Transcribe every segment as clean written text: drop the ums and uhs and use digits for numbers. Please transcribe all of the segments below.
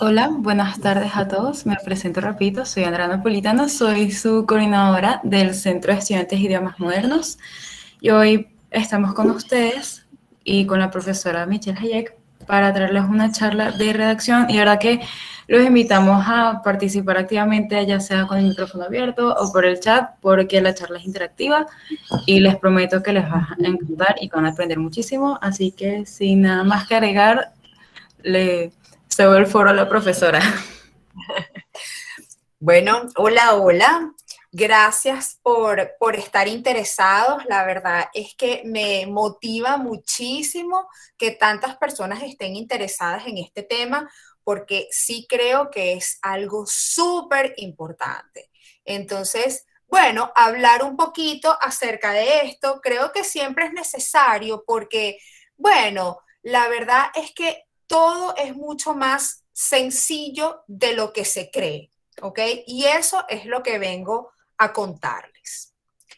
Hola, buenas tardes a todos. Me presento, repito, soy Andrea Napolitano, soy su coordinadora del Centro de Estudiantes de Idiomas Modernos y hoy estamos con ustedes y con la profesora Michelle Hayek para traerles una charla de redacción y la verdad que los invitamos a participar activamente, ya sea con el micrófono abierto o por el chat, porque la charla es interactiva y les prometo que les va a encantar y que van a aprender muchísimo. Así que sin nada más que agregar, le cedo el foro a la profesora. Bueno, hola, hola. Gracias por estar interesados. La verdad es que me motiva muchísimo que tantas personas estén interesadas en este tema, porque sí creo que es algo súper importante. Entonces, bueno, hablar un poquito acerca de esto, creo que siempre es necesario porque, bueno, la verdad es que todo es mucho más sencillo de lo que se cree. ¿Ok? Y eso es lo que vengo a contarles.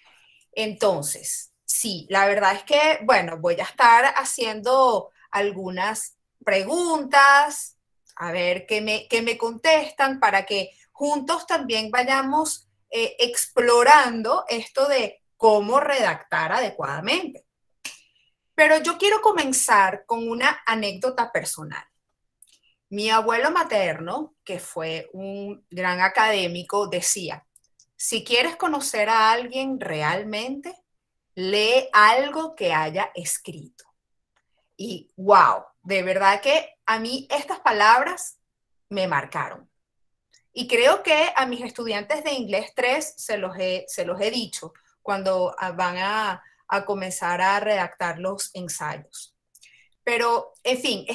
Entonces, sí, la verdad es que, bueno, voy a estar haciendo algunas preguntas, a ver qué me contestan para que juntos también vayamos explorando esto de cómo redactar adecuadamente. Pero yo quiero comenzar con una anécdota personal. Mi abuelo materno, que fue un gran académico, decía, si quieres conocer a alguien realmente, lee algo que haya escrito. Y wow, de verdad que a mí estas palabras me marcaron. Y creo que a mis estudiantes de inglés 3 se los he dicho cuando van a comenzar a redactar los ensayos. Pero, en fin,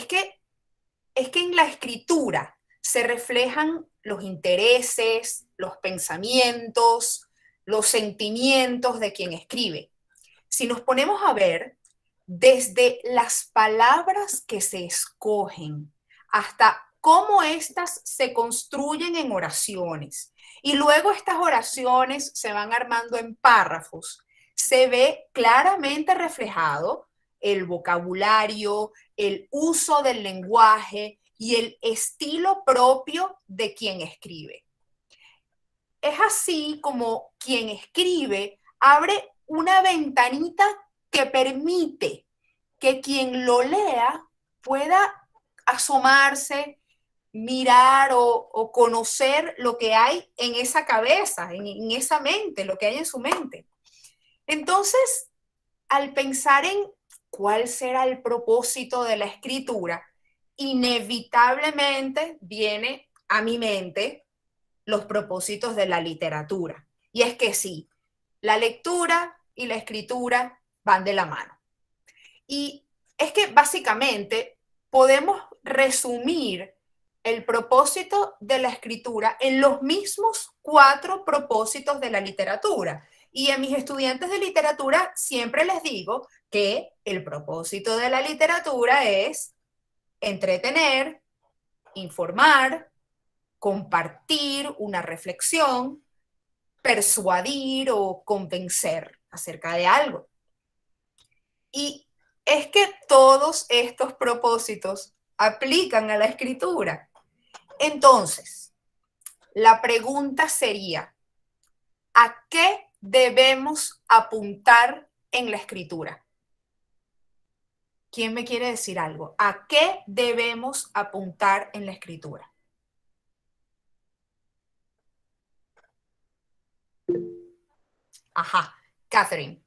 es que en la escritura se reflejan los intereses, los pensamientos, los sentimientos de quien escribe. Si nos ponemos a ver, desde las palabras que se escogen hasta cómo éstas se construyen en oraciones y luego estas oraciones se van armando en párrafos, se ve claramente reflejado el vocabulario, el uso del lenguaje y el estilo propio de quien escribe. Es así como quien escribe abre una ventanita que permite que quien lo lea pueda asomarse, mirar o conocer lo que hay en esa cabeza, en esa mente, lo que hay en su mente. Entonces, al pensar en cuál será el propósito de la escritura, inevitablemente viene a mi mente los propósitos de la literatura. Y es que sí, la lectura y la escritura van de la mano. Y es que básicamente podemos resumir el propósito de la escritura en los mismos 4 propósitos de la literatura. Y a mis estudiantes de literatura siempre les digo que el propósito de la literatura es entretener, informar, compartir una reflexión, persuadir o convencer acerca de algo. Y es que todos estos propósitos aplican a la escritura. Entonces, la pregunta sería, ¿a qué debemos apuntar en la escritura? ¿Quién me quiere decir algo? ¿A qué debemos apuntar en la escritura? Ajá, Catherine.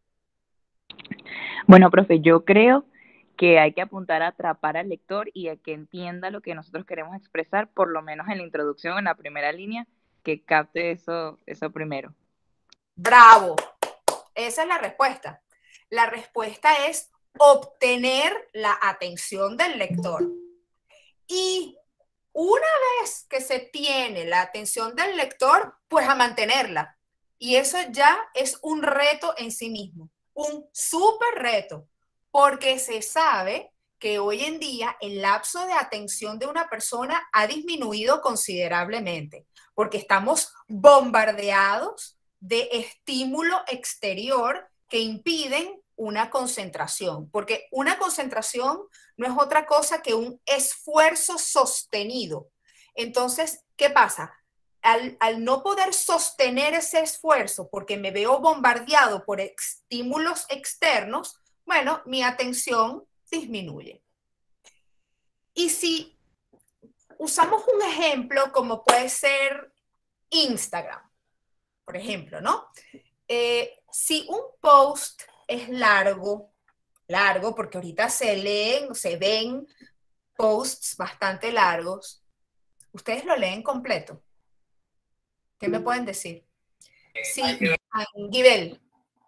Bueno, profe, yo creo que hay que apuntar a atrapar al lector y a que entienda lo que nosotros queremos expresar, por lo menos en la introducción, en la primera línea, que capte eso primero. Bravo. Esa es la respuesta. La respuesta es obtener la atención del lector. Y una vez que se tiene la atención del lector, pues a mantenerla. Y eso ya es un reto en sí mismo, un súper reto, porque se sabe que hoy en día el lapso de atención de una persona ha disminuido considerablemente, porque estamos bombardeados de estímulo exterior que impiden una concentración, porque una concentración no es otra cosa que un esfuerzo sostenido. Entonces, ¿qué pasa? Al no poder sostener ese esfuerzo porque me veo bombardeado por estímulos externos, bueno, mi atención disminuye. Y si usamos un ejemplo como puede ser Instagram, por ejemplo, ¿no? Si un post es largo, porque ahorita se ven posts bastante largos, ¿ustedes lo leen completo? ¿Qué me pueden decir? Sí, Angibel.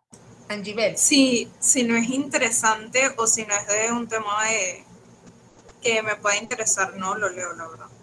Si no es interesante o si no es de un tema que me pueda interesar, no lo leo, la verdad.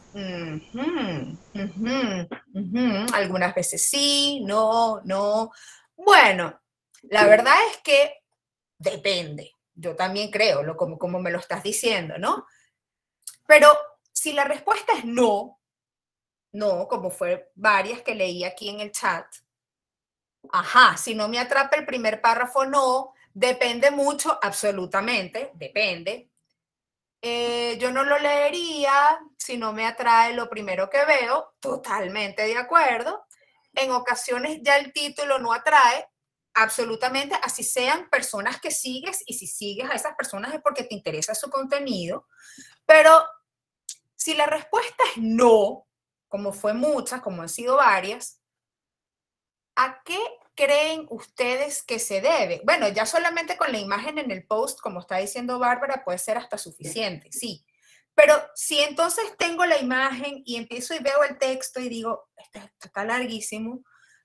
Algunas veces sí, no. Bueno, la verdad es que depende. Yo también creo, como me lo estás diciendo, ¿no? Pero si la respuesta es no, como fue varias que leí aquí en el chat, si no me atrapa el primer párrafo, no, depende mucho, absolutamente, depende. Yo no lo leería si no me atrae lo primero que veo, totalmente de acuerdo. En ocasiones ya el título no atrae, absolutamente, así sean personas que sigues, y si sigues a esas personas es porque te interesa su contenido, pero si la respuesta es no, como fue muchas, como han sido varias, ¿a qué creen ustedes que se debe? Bueno, ya solamente con la imagen en el post, como está diciendo Bárbara, puede ser hasta suficiente, sí. Pero si entonces tengo la imagen y empiezo y veo el texto y digo, esto está larguísimo,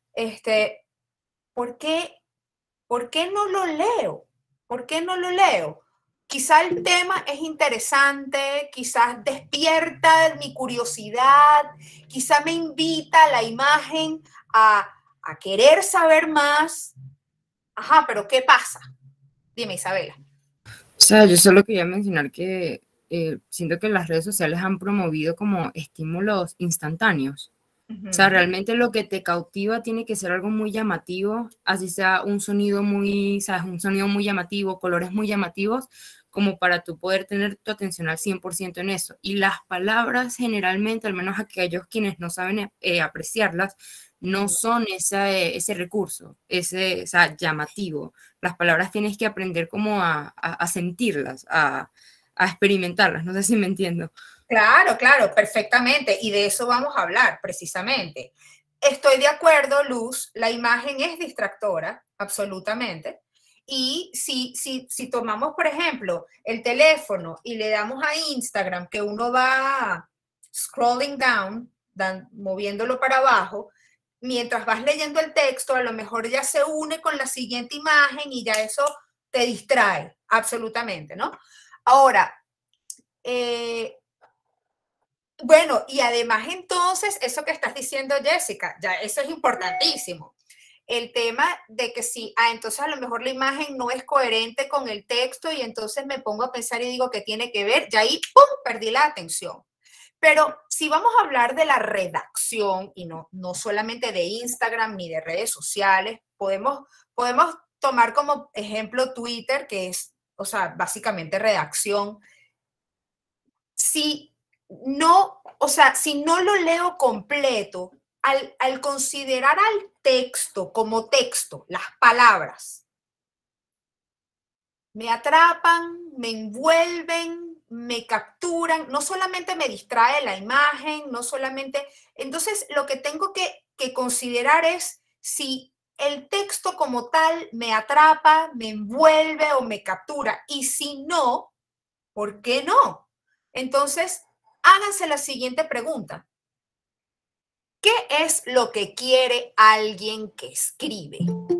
¿por qué no lo leo? ¿Por qué no lo leo? Quizá el tema es interesante, quizás despierta mi curiosidad, quizá me invita la imagen a querer saber más. Pero ¿qué pasa? Dime, Isabela. O sea, yo solo quería mencionar que siento que las redes sociales han promovido como estímulos instantáneos. O sea, realmente lo que te cautiva tiene que ser algo muy llamativo, así sea un sonido muy, ¿sabes? Un sonido muy llamativo, colores muy llamativos, como para tú poder tener tu atención al 100% en eso. Y las palabras generalmente, al menos aquellos quienes no saben apreciarlas, no son ese recurso, o sea, llamativo. Las palabras tienes que aprender como a sentirlas, a experimentarlas, no sé si me entiendo. Claro, perfectamente. Y de eso vamos a hablar precisamente. Estoy de acuerdo, Luz, la imagen es distractora, absolutamente. Y si tomamos, por ejemplo, el teléfono y le damos a Instagram, que uno va scrolling down, moviéndolo para abajo, mientras vas leyendo el texto, a lo mejor ya se une con la siguiente imagen y ya eso te distrae, absolutamente, ¿no? Ahora, bueno, y además entonces, eso que estás diciendo, Jessica, ya eso es importantísimo. El tema de que si, entonces a lo mejor la imagen no es coherente con el texto y entonces me pongo a pensar y digo que tiene que ver, y ahí, ¡pum!, perdí la atención. Pero si vamos a hablar de la redacción y no solamente de Instagram ni de redes sociales, podemos tomar como ejemplo Twitter, que es, o sea, básicamente redacción. Si no lo leo completo, al considerar al texto como texto, las palabras, me atrapan, me envuelven, me capturan, no solamente me distrae la imagen, no solamente... Entonces, lo que tengo que considerar es si el texto como tal me atrapa, me envuelve o me captura. Y si no, ¿por qué no? Entonces, háganse la siguiente pregunta. ¿Qué es lo que quiere alguien que escribe?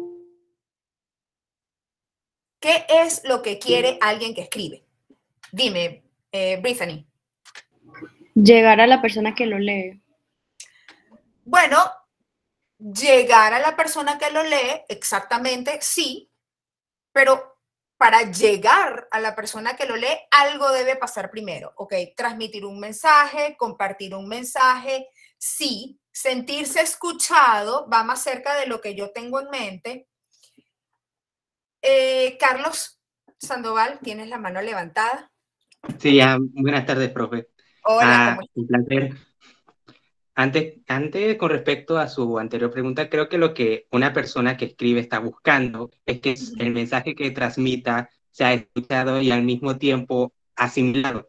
¿Qué es lo que quiere alguien que escribe? Dime, Brittany. Llegar a la persona que lo lee. Bueno, llegar a la persona que lo lee, exactamente, sí, pero para llegar a la persona que lo lee, algo debe pasar primero, ¿ok? Transmitir un mensaje, compartir un mensaje, sí. Sentirse escuchado va más cerca de lo que yo tengo en mente. Carlos Sandoval, tienes la mano levantada. Sí, buenas tardes, profe. Hola, ¿cómo estás? Un placer. Antes, con respecto a su anterior pregunta, creo que lo que una persona que escribe está buscando es que el mensaje que transmita sea escuchado y al mismo tiempo asimilado.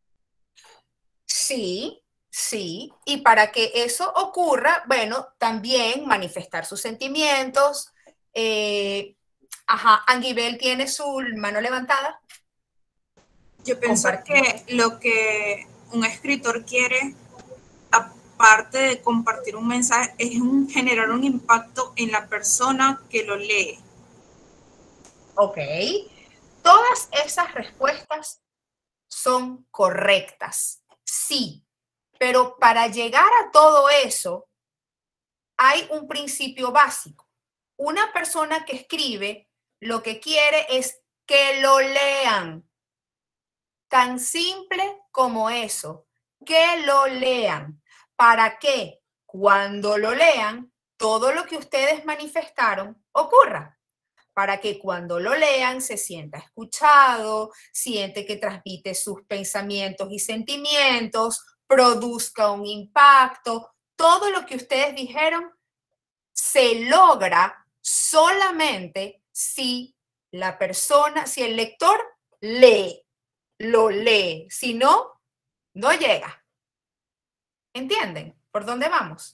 Sí, sí. Y para que eso ocurra, bueno, también manifestar sus sentimientos. Anguibel tiene su mano levantada. Yo pienso que lo que un escritor quiere, aparte de compartir un mensaje, es generar un impacto en la persona que lo lee. Ok. Todas esas respuestas son correctas, sí. Pero para llegar a todo eso, hay un principio básico. Una persona que escribe lo que quiere es que lo lean. Tan simple como eso, que lo lean. ¿Para qué? Cuando lo lean, todo lo que ustedes manifestaron ocurra. Para que cuando lo lean se sienta escuchado, siente que transmite sus pensamientos y sentimientos, produzca un impacto. Todo lo que ustedes dijeron se logra solamente si la persona, si el lector lee, lo lee. Si no, no llega. ¿Entienden por dónde vamos?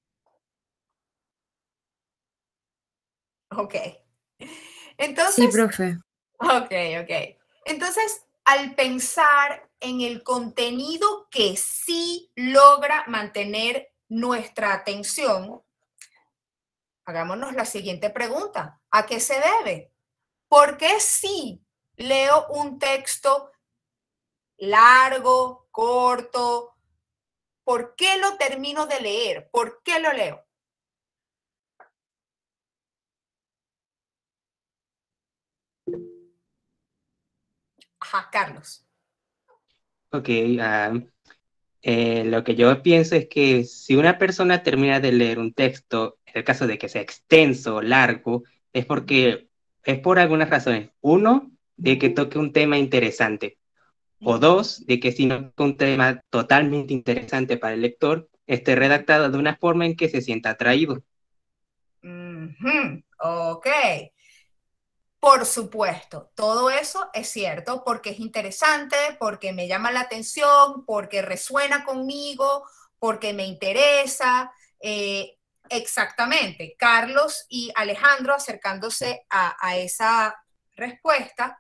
Ok. Entonces, sí, profe. Ok. Entonces, al pensar en el contenido que sí logra mantener nuestra atención, hagámonos la siguiente pregunta. ¿A qué se debe? ¿Por qué sí leo un texto largo, corto? ¿Por qué lo termino de leer? ¿Por qué lo leo? Ajá, Carlos. Ok, lo que yo pienso es que si una persona termina de leer un texto, en el caso de que sea extenso o largo, es porque es por algunas razones. Uno, de que toque un tema interesante. O dos, de que si no toca un tema totalmente interesante para el lector, esté redactado de una forma en que se sienta atraído. Ok. Por supuesto, todo eso es cierto porque es interesante, porque me llama la atención, porque resuena conmigo, porque me interesa. Exactamente. Carlos y Alejandro acercándose a esa respuesta,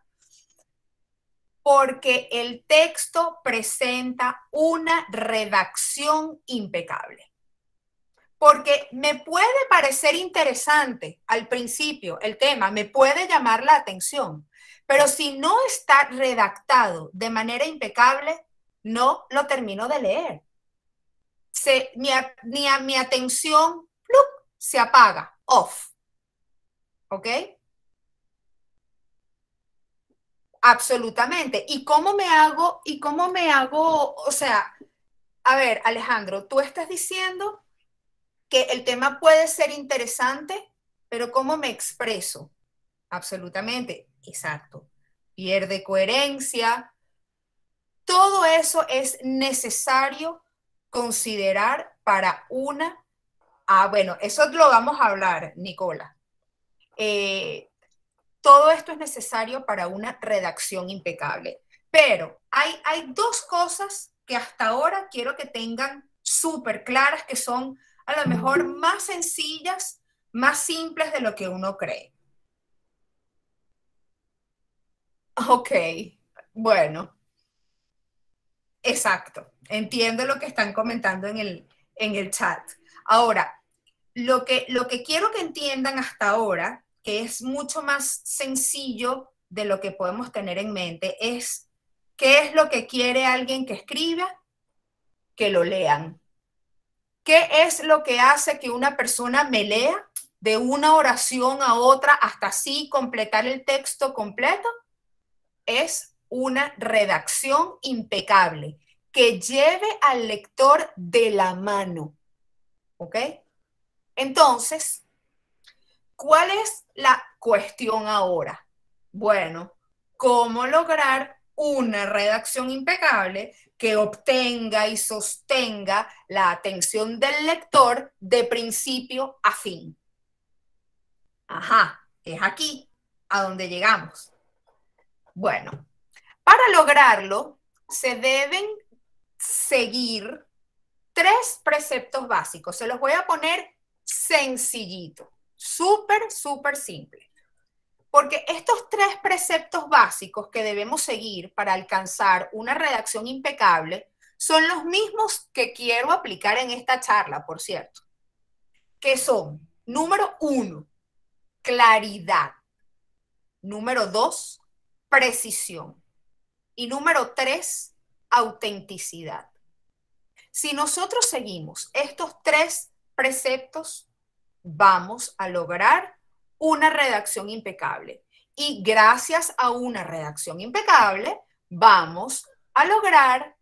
porque el texto presenta una redacción impecable. Porque me puede parecer interesante al principio el tema, me puede llamar la atención, pero si no está redactado de manera impecable, no lo termino de leer. Mi atención se apaga, off. ¿Ok? Absolutamente. ¿Y cómo me hago? O sea, a ver, Alejandro, tú estás diciendo que el tema puede ser interesante, pero ¿cómo me expreso? Absolutamente, exacto. Pierde coherencia. Todo eso es necesario considerar para una... bueno, eso lo vamos a hablar, Nicola. Todo esto es necesario para una redacción impecable. Pero hay dos cosas que hasta ahora quiero que tengan súper claras, que son a lo mejor más sencillas, más simples de lo que uno cree. Ok, bueno, exacto. Entiendo lo que están comentando en el chat. Ahora, lo que quiero que entiendan hasta ahora, que es mucho más sencillo de lo que podemos tener en mente, es qué es lo que quiere alguien que escriba, que lo lean. ¿Qué es lo que hace que una persona me lea de una oración a otra hasta así completar el texto completo? Es una redacción impecable que lleve al lector de la mano. ¿Ok? Entonces, ¿cuál es la cuestión ahora? Bueno, ¿cómo lograr una redacción impecable que obtenga y sostenga la atención del lector de principio a fin? Ajá, es aquí a donde llegamos. Bueno, para lograrlo se deben seguir 3 preceptos básicos. Se los voy a poner sencillito, súper, súper simple. Porque estos 3 preceptos básicos que debemos seguir para alcanzar una redacción impecable son los mismos que quiero aplicar en esta charla, por cierto. Que son, número 1, claridad. Número 2, precisión. Y número 3, autenticidad. Si nosotros seguimos estos 3 preceptos, vamos a lograr una redacción impecable. Y gracias a una redacción impecable, vamos a lograr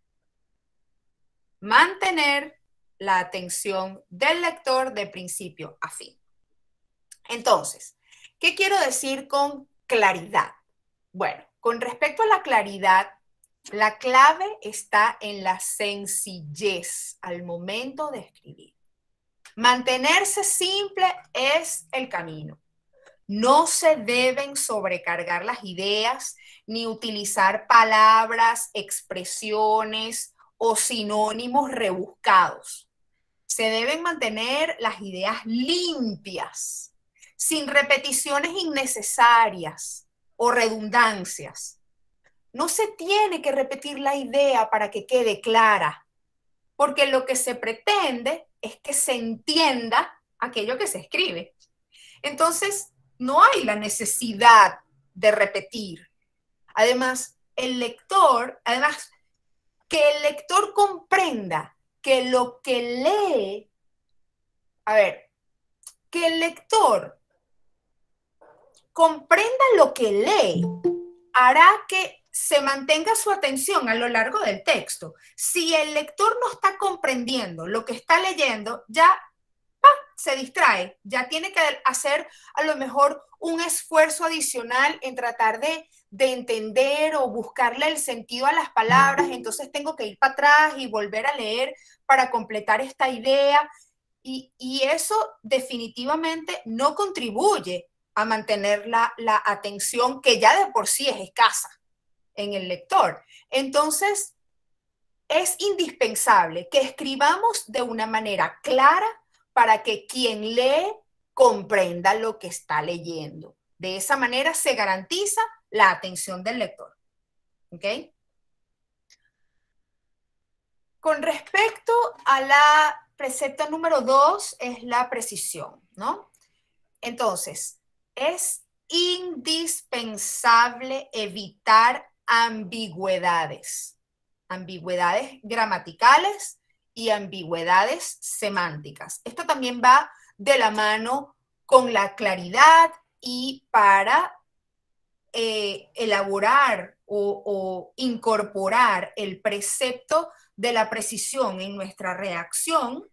mantener la atención del lector de principio a fin. Entonces, ¿qué quiero decir con claridad? Bueno, con respecto a la claridad, la clave está en la sencillez al momento de escribir. Mantenerse simple es el camino. No se deben sobrecargar las ideas ni utilizar palabras, expresiones o sinónimos rebuscados. Se deben mantener las ideas limpias, sin repeticiones innecesarias o redundancias. No se tiene que repetir la idea para que quede clara, porque lo que se pretende es que se entienda aquello que se escribe. Entonces, no hay la necesidad de repetir. Además, que el lector comprenda que lo que lee, que el lector comprenda lo que lee, hará que se mantenga su atención a lo largo del texto. Si el lector no está comprendiendo lo que está leyendo, ya se distrae, ya tiene que hacer a lo mejor un esfuerzo adicional en tratar de entender o buscarle el sentido a las palabras, entonces tengo que ir para atrás y volver a leer para completar esta idea, y eso definitivamente no contribuye a mantener la atención que ya de por sí es escasa en el lector. Entonces, es indispensable que escribamos de una manera clara para que quien lee comprenda lo que está leyendo. De esa manera se garantiza la atención del lector. ¿Ok? Con respecto a la precepto número 2, es la precisión, ¿no? Entonces, es indispensable evitar ambigüedades gramaticales y ambigüedades semánticas. Esto también va de la mano con la claridad, y para elaborar o incorporar el precepto de la precisión en nuestra redacción,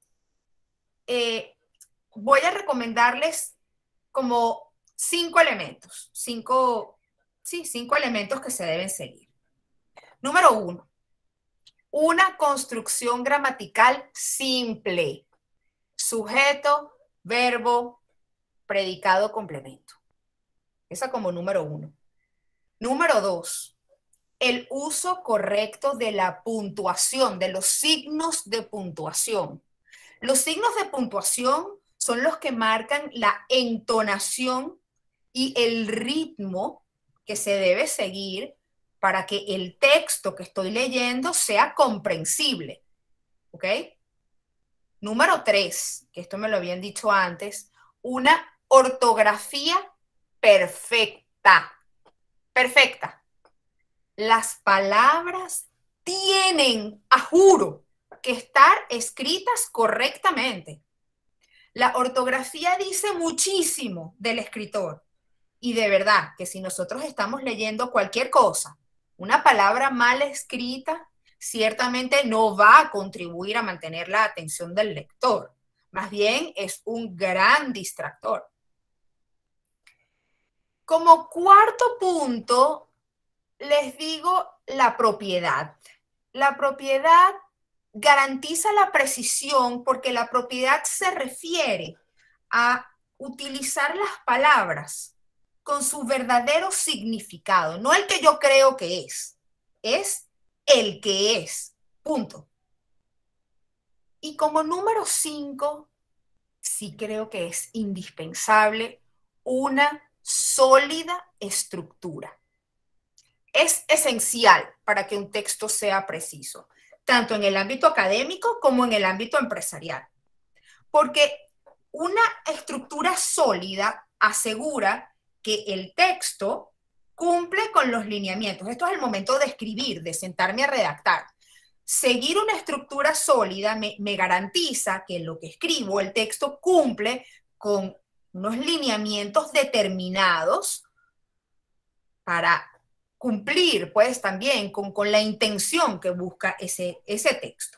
voy a recomendarles como 5 elementos, 5 elementos que se deben seguir. Número 1, una construcción gramatical simple. Sujeto, verbo, predicado, complemento. Esa como número 1. Número 2, el uso correcto de la puntuación, de los signos de puntuación. Los signos de puntuación son los que marcan la entonación y el ritmo que se debe seguir para que el texto que estoy leyendo sea comprensible. ¿Ok? Número 3, que esto me lo habían dicho antes, una ortografía perfecta. Perfecta. Las palabras tienen, a juro, que estar escritas correctamente. La ortografía dice muchísimo del escritor. Y de verdad que si nosotros estamos leyendo cualquier cosa, una palabra mal escrita ciertamente no va a contribuir a mantener la atención del lector. Más bien es un gran distractor. Como cuarto punto, les digo la propiedad. La propiedad garantiza la precisión porque la propiedad se refiere a utilizar las palabras con su verdadero significado, no el que yo creo que es el que es, punto. Y como número 5, sí creo que es indispensable una sólida estructura. Es esencial para que un texto sea preciso, tanto en el ámbito académico como en el ámbito empresarial. Porque una estructura sólida asegura que el texto cumple con los lineamientos. Esto es el momento de escribir, de sentarme a redactar. Seguir una estructura sólida me garantiza que lo que escribo, el texto, cumple con unos lineamientos determinados para cumplir, pues, también con la intención que busca ese texto.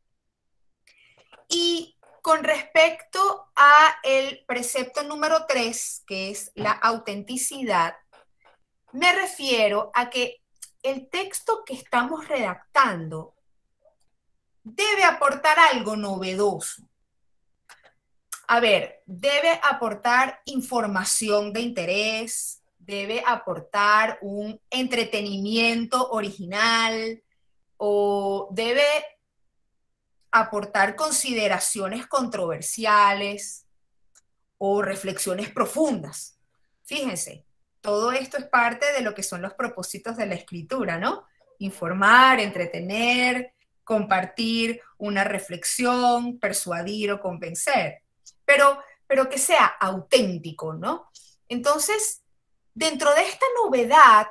Y con respecto a el precepto número 3, que es la autenticidad, me refiero a que el texto que estamos redactando debe aportar algo novedoso. A ver, debe aportar información de interés, debe aportar un entretenimiento original o debe aportar consideraciones controversiales o reflexiones profundas. Fíjense, todo esto es parte de lo que son los propósitos de la escritura, ¿no? Informar, entretener, compartir una reflexión, persuadir o convencer, pero que sea auténtico, ¿no? Entonces, dentro de esta novedad,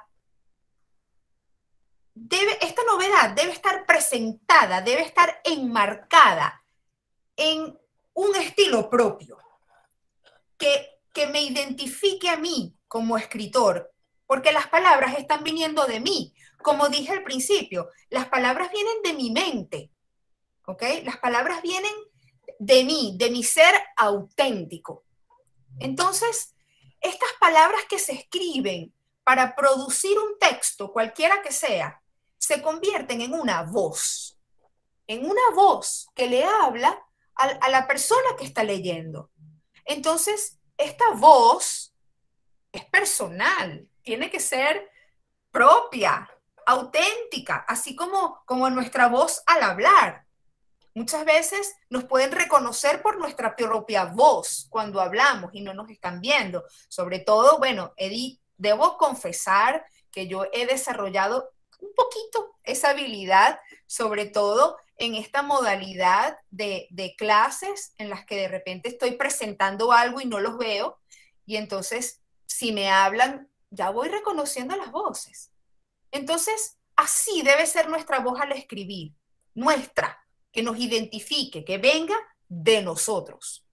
esta novedad debe estar presentada, debe estar enmarcada en un estilo propio, que me identifique a mí como escritor, porque las palabras están viniendo de mí. Como dije al principio, las palabras vienen de mi mente, ¿ok? Las palabras vienen de mí, de mi ser auténtico. Entonces, estas palabras que se escriben para producir un texto, cualquiera que sea, se convierten en una voz que le habla a la persona que está leyendo. Entonces, esta voz es personal, tiene que ser propia, auténtica, así como nuestra voz al hablar. Muchas veces nos pueden reconocer por nuestra propia voz cuando hablamos y no nos están viendo. Sobre todo, bueno, debo confesar que yo he desarrollado un poquito esa habilidad, sobre todo en esta modalidad de clases en las que de repente estoy presentando algo y no los veo, y entonces si me hablan, ya voy reconociendo las voces. Entonces, así debe ser nuestra voz al escribir, nuestra, que nos identifique, que venga de nosotros.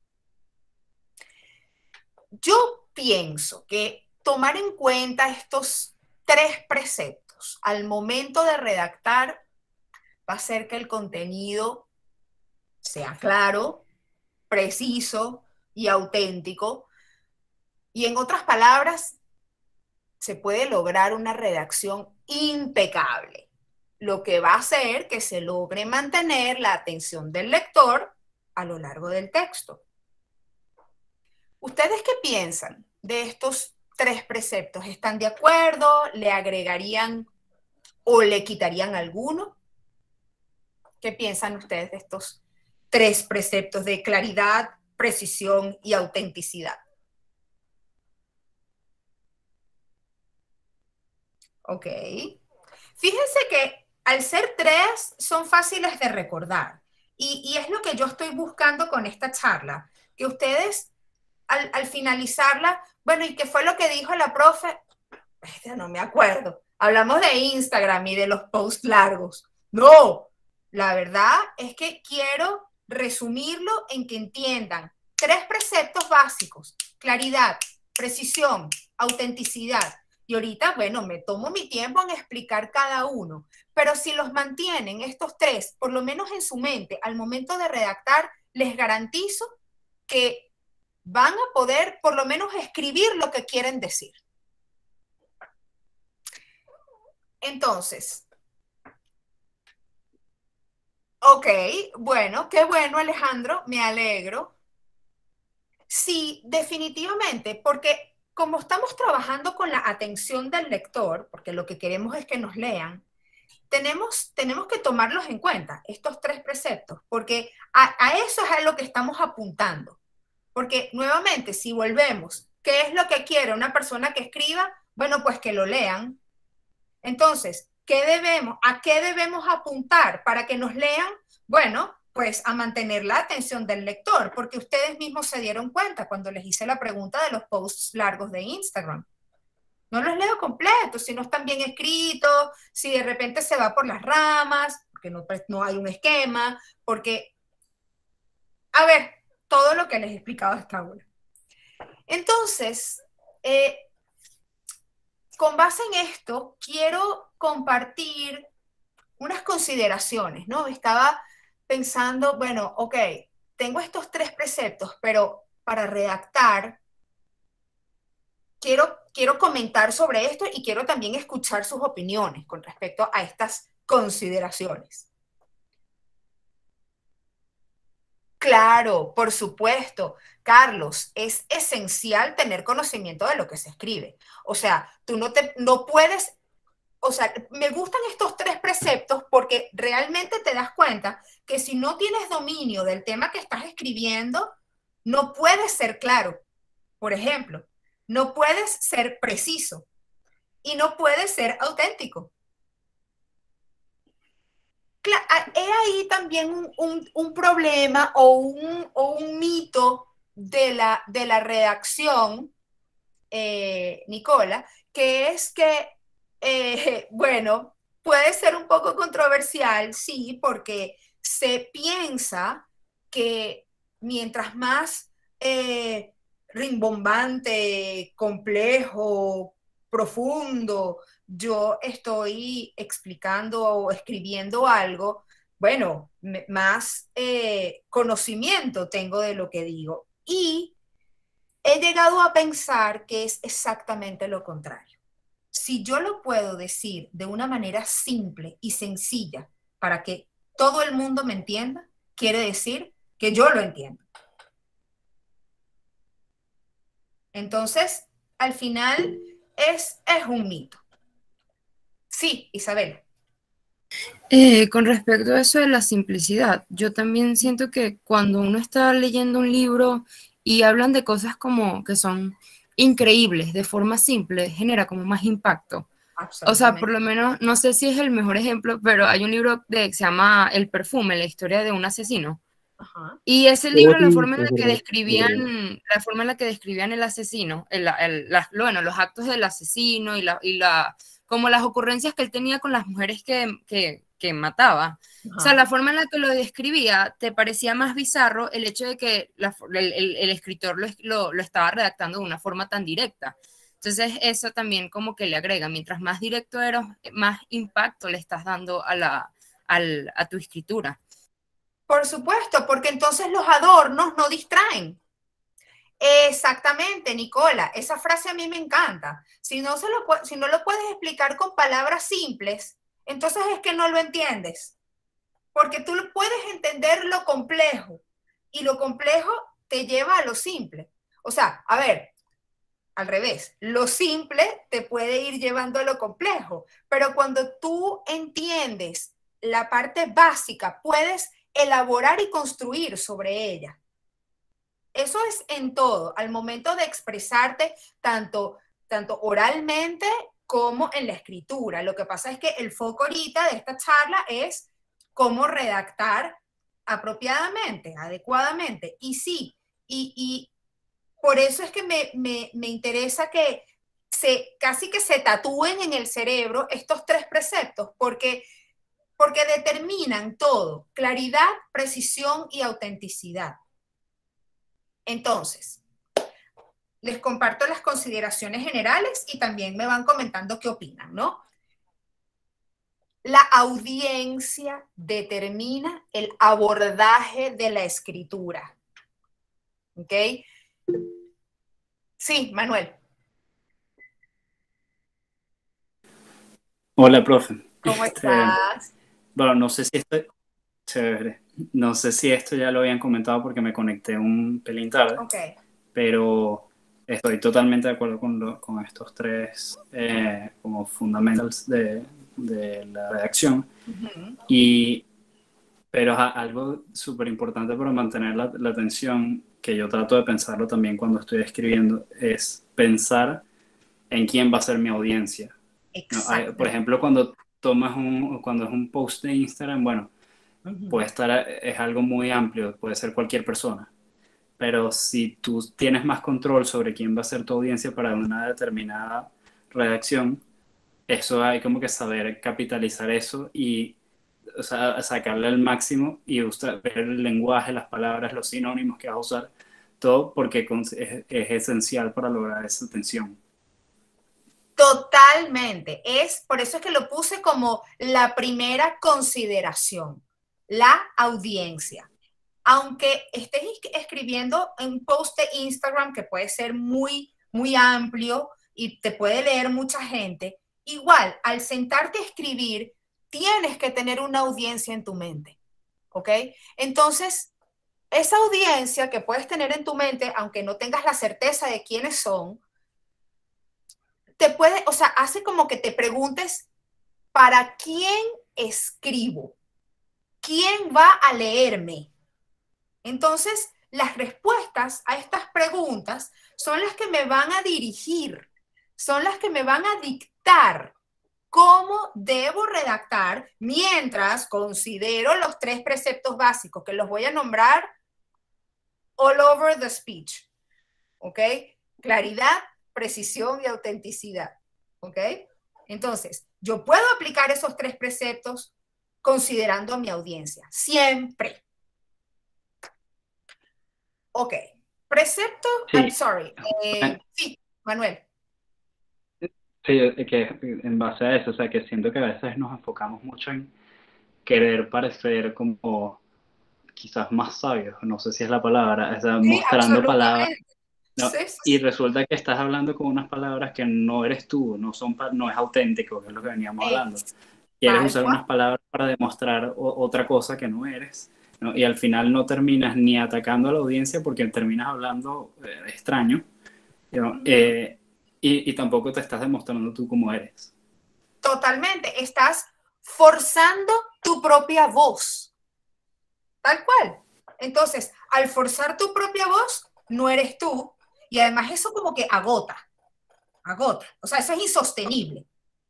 Yo pienso que tomar en cuenta estos 3 preceptos al momento de redactar va a hacer que el contenido sea claro, preciso y auténtico. Y en otras palabras, se puede lograr una redacción impecable, lo que va a hacer que se logre mantener la atención del lector a lo largo del texto. ¿Ustedes qué piensan de estos 3 preceptos? ¿Están de acuerdo? ¿Le agregarían o le quitarían alguno? ¿Qué piensan ustedes de estos 3 preceptos de claridad, precisión y autenticidad? Ok. Fíjense que al ser 3 son fáciles de recordar y es lo que yo estoy buscando con esta charla, que ustedes al finalizarla, bueno, ¿y qué fue lo que dijo la profe? No me acuerdo. Hablamos de Instagram y de los posts largos. No, la verdad es que quiero resumirlo en que entiendan 3 preceptos básicos: claridad, precisión, autenticidad. Y ahorita, bueno, me tomo mi tiempo en explicar cada uno, pero si los mantienen estos 3, por lo menos en su mente, al momento de redactar, les garantizo que van a poder por lo menos escribir lo que quieren decir. Entonces, ok, bueno, qué bueno, Alejandro, me alegro. Sí, definitivamente, porque como estamos trabajando con la atención del lector, porque lo que queremos es que nos lean, tenemos que tomarlos en cuenta, estos tres preceptos, porque a eso es a lo que estamos apuntando. Porque nuevamente, si volvemos, ¿qué es lo que quiere una persona que escriba? Bueno, pues que lo lean. Entonces, ¿a qué debemos apuntar para que nos lean? Bueno, pues a mantener la atención del lector, porque ustedes mismos se dieron cuenta cuando les hice la pregunta de los posts largos de Instagram. No los leo completos, si no están bien escritos, si de repente se va por las ramas, porque no hay un esquema, porque, a ver, todo lo que les he explicado hasta ahora. Entonces, con base en esto, quiero compartir unas consideraciones, ¿no? Estaba pensando, bueno, ok, tengo estos tres preceptos, pero para redactar, quiero comentar sobre esto y quiero también escuchar sus opiniones con respecto a estas consideraciones. Claro, por supuesto. Carlos, es esencial tener conocimiento de lo que se escribe. O sea, tú no puedes, o sea, me gustan estos tres preceptos porque realmente te das cuenta que si no tienes dominio del tema que estás escribiendo, no puedes ser claro. Por ejemplo, no puedes ser preciso y no puedes ser auténtico. He ahí también un problema o un mito de la redacción, Nicola, que es que, bueno, puede ser un poco controversial, sí, porque se piensa que mientras más rimbombante, complejo, profundo, yo estoy explicando o escribiendo algo, bueno, más conocimiento tengo de lo que digo. Y he llegado a pensar que es exactamente lo contrario. Si yo lo puedo decir de una manera simple y sencilla para que todo el mundo me entienda, quiere decir que yo lo entiendo. Entonces, al final es un mito. Sí, Isabel. Con respecto a eso de la simplicidad, yo también siento que cuando uno está leyendo un libro y hablan de cosas como que son increíbles de forma simple, genera como más impacto. O sea, por lo menos, no sé si es el mejor ejemplo, pero hay un libro que se llama El perfume, la historia de un asesino. Ajá. Y ese libro, la forma en la que describían el asesino, bueno, los actos del asesino como las ocurrencias que él tenía con las mujeres que mataba. Ajá. O sea, la forma en la que lo describía te parecía más bizarro el hecho de que el escritor lo estaba redactando de una forma tan directa. Entonces, eso también como que le agrega, mientras más directo eres, más impacto le estás dando a tu escritura. Por supuesto, porque entonces los adornos no distraen. Exactamente, Nicola, esa frase a mí me encanta. Si no lo puedes explicar con palabras simples, entonces es que no lo entiendes. Porque tú puedes entender lo complejo y lo complejo te lleva a lo simple. O sea, a ver, al revés, lo simple te puede ir llevando a lo complejo, pero cuando tú entiendes la parte básica, puedes elaborar y construir sobre ella. Eso es en todo, al momento de expresarte tanto oralmente como en la escritura. Lo que pasa es que el foco ahorita de esta charla es cómo redactar apropiadamente, adecuadamente. Y sí, y por eso es que me interesa que casi que se tatúen en el cerebro estos tres preceptos, porque determinan todo: claridad, precisión y autenticidad. Entonces, les comparto las consideraciones generales y también me van comentando qué opinan, ¿no? La audiencia determina el abordaje de la escritura. ¿Ok? Sí, Manuel. Hola, profe. ¿Cómo estás? Bueno, no sé si esto, chévere. No sé si esto ya lo habían comentado porque me conecté un pelín tarde, Ok. pero estoy totalmente de acuerdo con estos tres como fundamentals de la redacción. Y, pero algo súper importante para mantener la atención, que yo trato de pensarlo también cuando estoy escribiendo, es pensar en quién va a ser mi audiencia. ¿No? Exacto. Por ejemplo, cuando es un post de Instagram, bueno, puede estar, es algo muy amplio, puede ser cualquier persona. Pero si tú tienes más control sobre quién va a ser tu audiencia para una determinada redacción, eso hay como que saber capitalizar eso y, o sea, sacarle el máximo y ver el lenguaje, las palabras, los sinónimos que vas a usar, todo porque es esencial para lograr esa atención. Totalmente. Por eso es que lo puse como la primera consideración, la audiencia. Aunque estés escribiendo un post de Instagram que puede ser muy, muy amplio y te puede leer mucha gente, igual, al sentarte a escribir, tienes que tener una audiencia en tu mente, ¿ok? Entonces, esa audiencia que puedes tener en tu mente, aunque no tengas la certeza de quiénes son, o sea, hace como que te preguntes, ¿para quién escribo? ¿Quién va a leerme? Entonces, las respuestas a estas preguntas son las que me van a dirigir, son las que me van a dictar cómo debo redactar mientras considero los 3 preceptos básicos que los voy a nombrar all over the speech. ¿Ok? Claridad, precisión y autenticidad. ¿Ok? Entonces, yo puedo aplicar esos 3 preceptos considerando a mi audiencia, siempre. Ok. Precepto, Sí. I'm sorry. Sí, Manuel. Sí, que en base a eso, o sea, que siento que a veces nos enfocamos mucho en querer parecer como quizás más sabios, no sé si es la palabra, o sea, Sí, mostrando palabras, ¿no? Sí, sí. Y resulta que estás hablando con unas palabras que no eres tú, no es auténtico, que es lo que veníamos hablando. Quieres usar unas palabras para demostrar otra cosa que no eres, ¿no? Y al final no terminas ni atacando a la audiencia porque terminas hablando extraño, ¿no? Y tampoco te estás demostrando tú cómo eres. Totalmente. Estás forzando tu propia voz. Tal cual. Entonces, al forzar tu propia voz, no eres tú. Y además eso como que agota. O sea, eso es insostenible.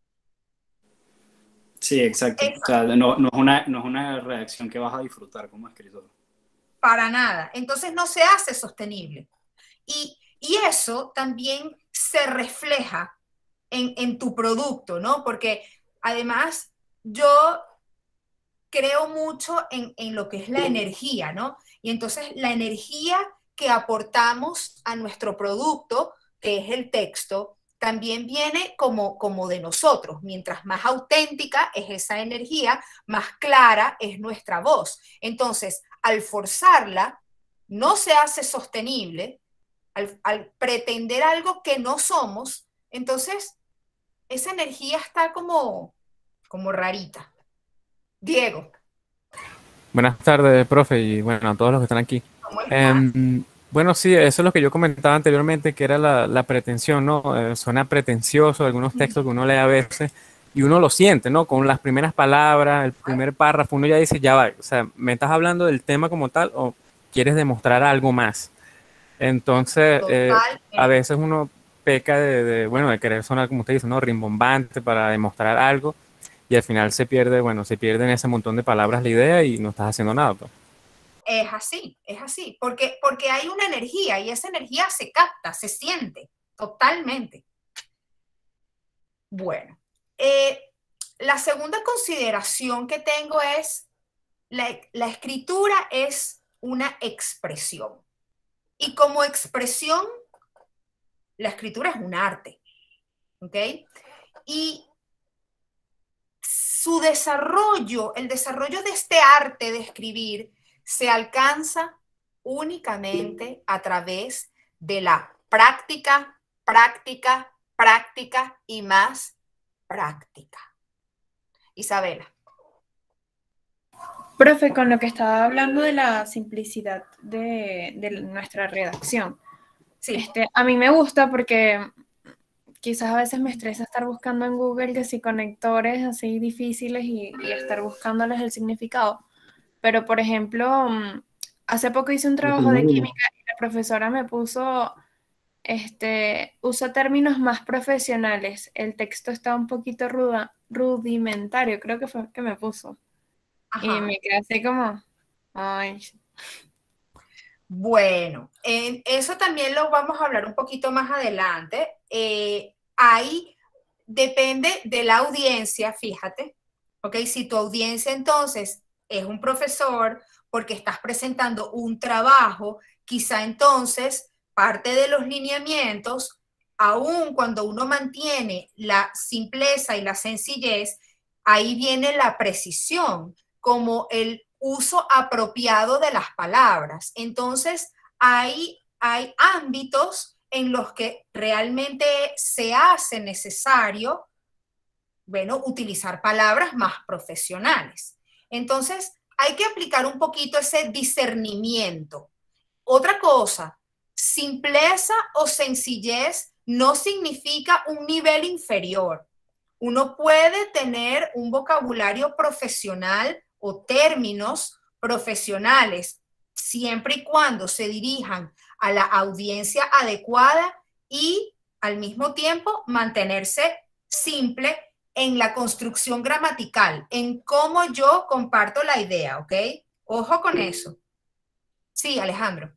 Sí, exacto. O sea, no es una reacción que vas a disfrutar como escritor. Para nada. Entonces no se hace sostenible. Y eso también se refleja en tu producto, ¿no? Porque además yo creo mucho en lo que es la energía, ¿no? Y entonces la energía que aportamos a nuestro producto, que es el texto, también viene como de nosotros. Mientras más auténtica es esa energía, más clara es nuestra voz. Entonces, al forzarla, no se hace sostenible, al pretender algo que no somos, entonces esa energía está como rarita. Diego. Buenas tardes, profe, y bueno, a todos los que están aquí. ¿Cómo estás? Bueno, sí, eso es lo que yo comentaba anteriormente, que era la pretensión, ¿no? Suena pretencioso algunos textos que uno lee a veces y uno lo siente, ¿no? Con las primeras palabras, el primer párrafo, uno ya dice, ya va, o sea, ¿me estás hablando del tema como tal o quieres demostrar algo más? Entonces, a veces uno peca bueno, de querer sonar, como usted dice, ¿no? Rimbombante para demostrar algo. Y al final se pierde en ese montón de palabras la idea y no estás haciendo nada, pues. Es así, porque hay una energía y esa energía se capta, se siente totalmente. Bueno, la segunda consideración que tengo es la escritura es una expresión. Y como expresión, la escritura es un arte, ¿ok? Y su desarrollo, el desarrollo de este arte de escribir, se alcanza únicamente a través de la práctica, práctica, práctica y más práctica. Isabela. Profe, con lo que estaba hablando de la simplicidad de nuestra redacción, Sí. a mí me gusta porque quizás a veces me estresa estar buscando en Google que si conectores así difíciles y estar buscándoles el significado. Pero, por ejemplo, hace poco hice un trabajo de química y la profesora me puso, usa términos más profesionales. El texto está un poquito rudimentario, creo que fue que me puso. Ajá. Y me quedé así como, ay. Bueno, eso también lo vamos a hablar un poquito más adelante. Ahí depende de la audiencia, fíjate, ¿ok? Si tu audiencia entonces es un profesor porque estás presentando un trabajo, quizá entonces parte de los lineamientos, aun cuando uno mantiene la simpleza y la sencillez, ahí viene la precisión, como el uso apropiado de las palabras. Entonces, hay ámbitos en los que realmente se hace necesario, bueno, utilizar palabras más profesionales. Entonces, hay que aplicar un poquito ese discernimiento. Otra cosa, simpleza o sencillez no significa un nivel inferior. Uno puede tener un vocabulario profesional o términos profesionales siempre y cuando se dirijan a la audiencia adecuada y al mismo tiempo mantenerse simple en la construcción gramatical, en cómo yo comparto la idea, ¿ok? Ojo con eso. Sí, Alejandro.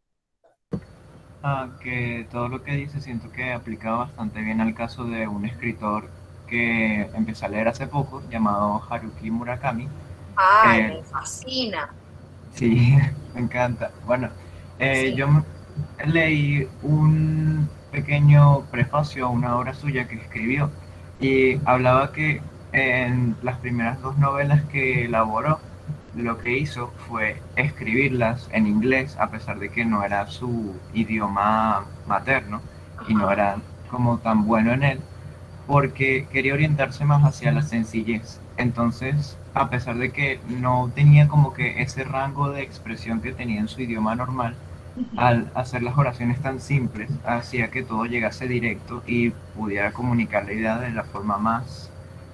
Que todo lo que dice siento que aplica bastante bien al caso de un escritor que empecé a leer hace poco, llamado Haruki Murakami. ¡Ay, me fascina! Sí, me encanta. Bueno, Sí. yo leí un pequeño prefacio a una obra suya que escribió y hablaba que en las primeras 2 novelas que elaboró, lo que hizo fue escribirlas en inglés, a pesar de que no era su idioma materno y no era como tan bueno en él, porque quería orientarse más hacia la sencillez. Entonces, a pesar de que no tenía como que ese rango de expresión que tenía en su idioma normal, al hacer las oraciones tan simples, hacía que todo llegase directo y pudiera comunicar la idea de la forma más,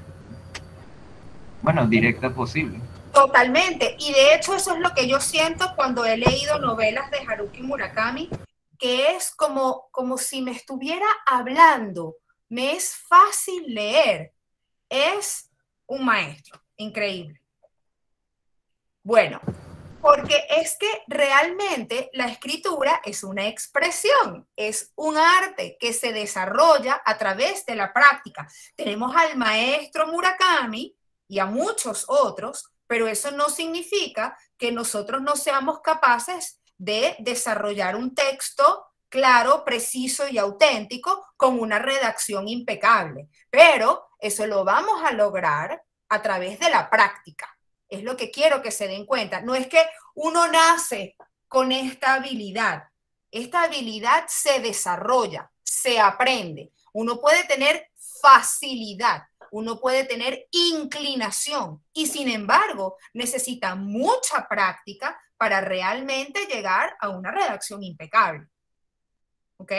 bueno, directa posible. Totalmente. Y de hecho eso es lo que yo siento cuando he leído novelas de Haruki Murakami, que es como si me estuviera hablando. Me es fácil leer. Es un maestro. Increíble. Bueno, porque es que realmente la escritura es una expresión, es un arte que se desarrolla a través de la práctica. Tenemos al maestro Murakami y a muchos otros, pero eso no significa que nosotros no seamos capaces de desarrollar un texto claro, preciso y auténtico con una redacción impecable. Pero eso lo vamos a lograr a través de la práctica. Es lo que quiero que se den cuenta. No es que uno nace con esta habilidad. Esta habilidad se desarrolla, se aprende. Uno puede tener facilidad, uno puede tener inclinación y sin embargo necesita mucha práctica para realmente llegar a una redacción impecable. ¿Ok?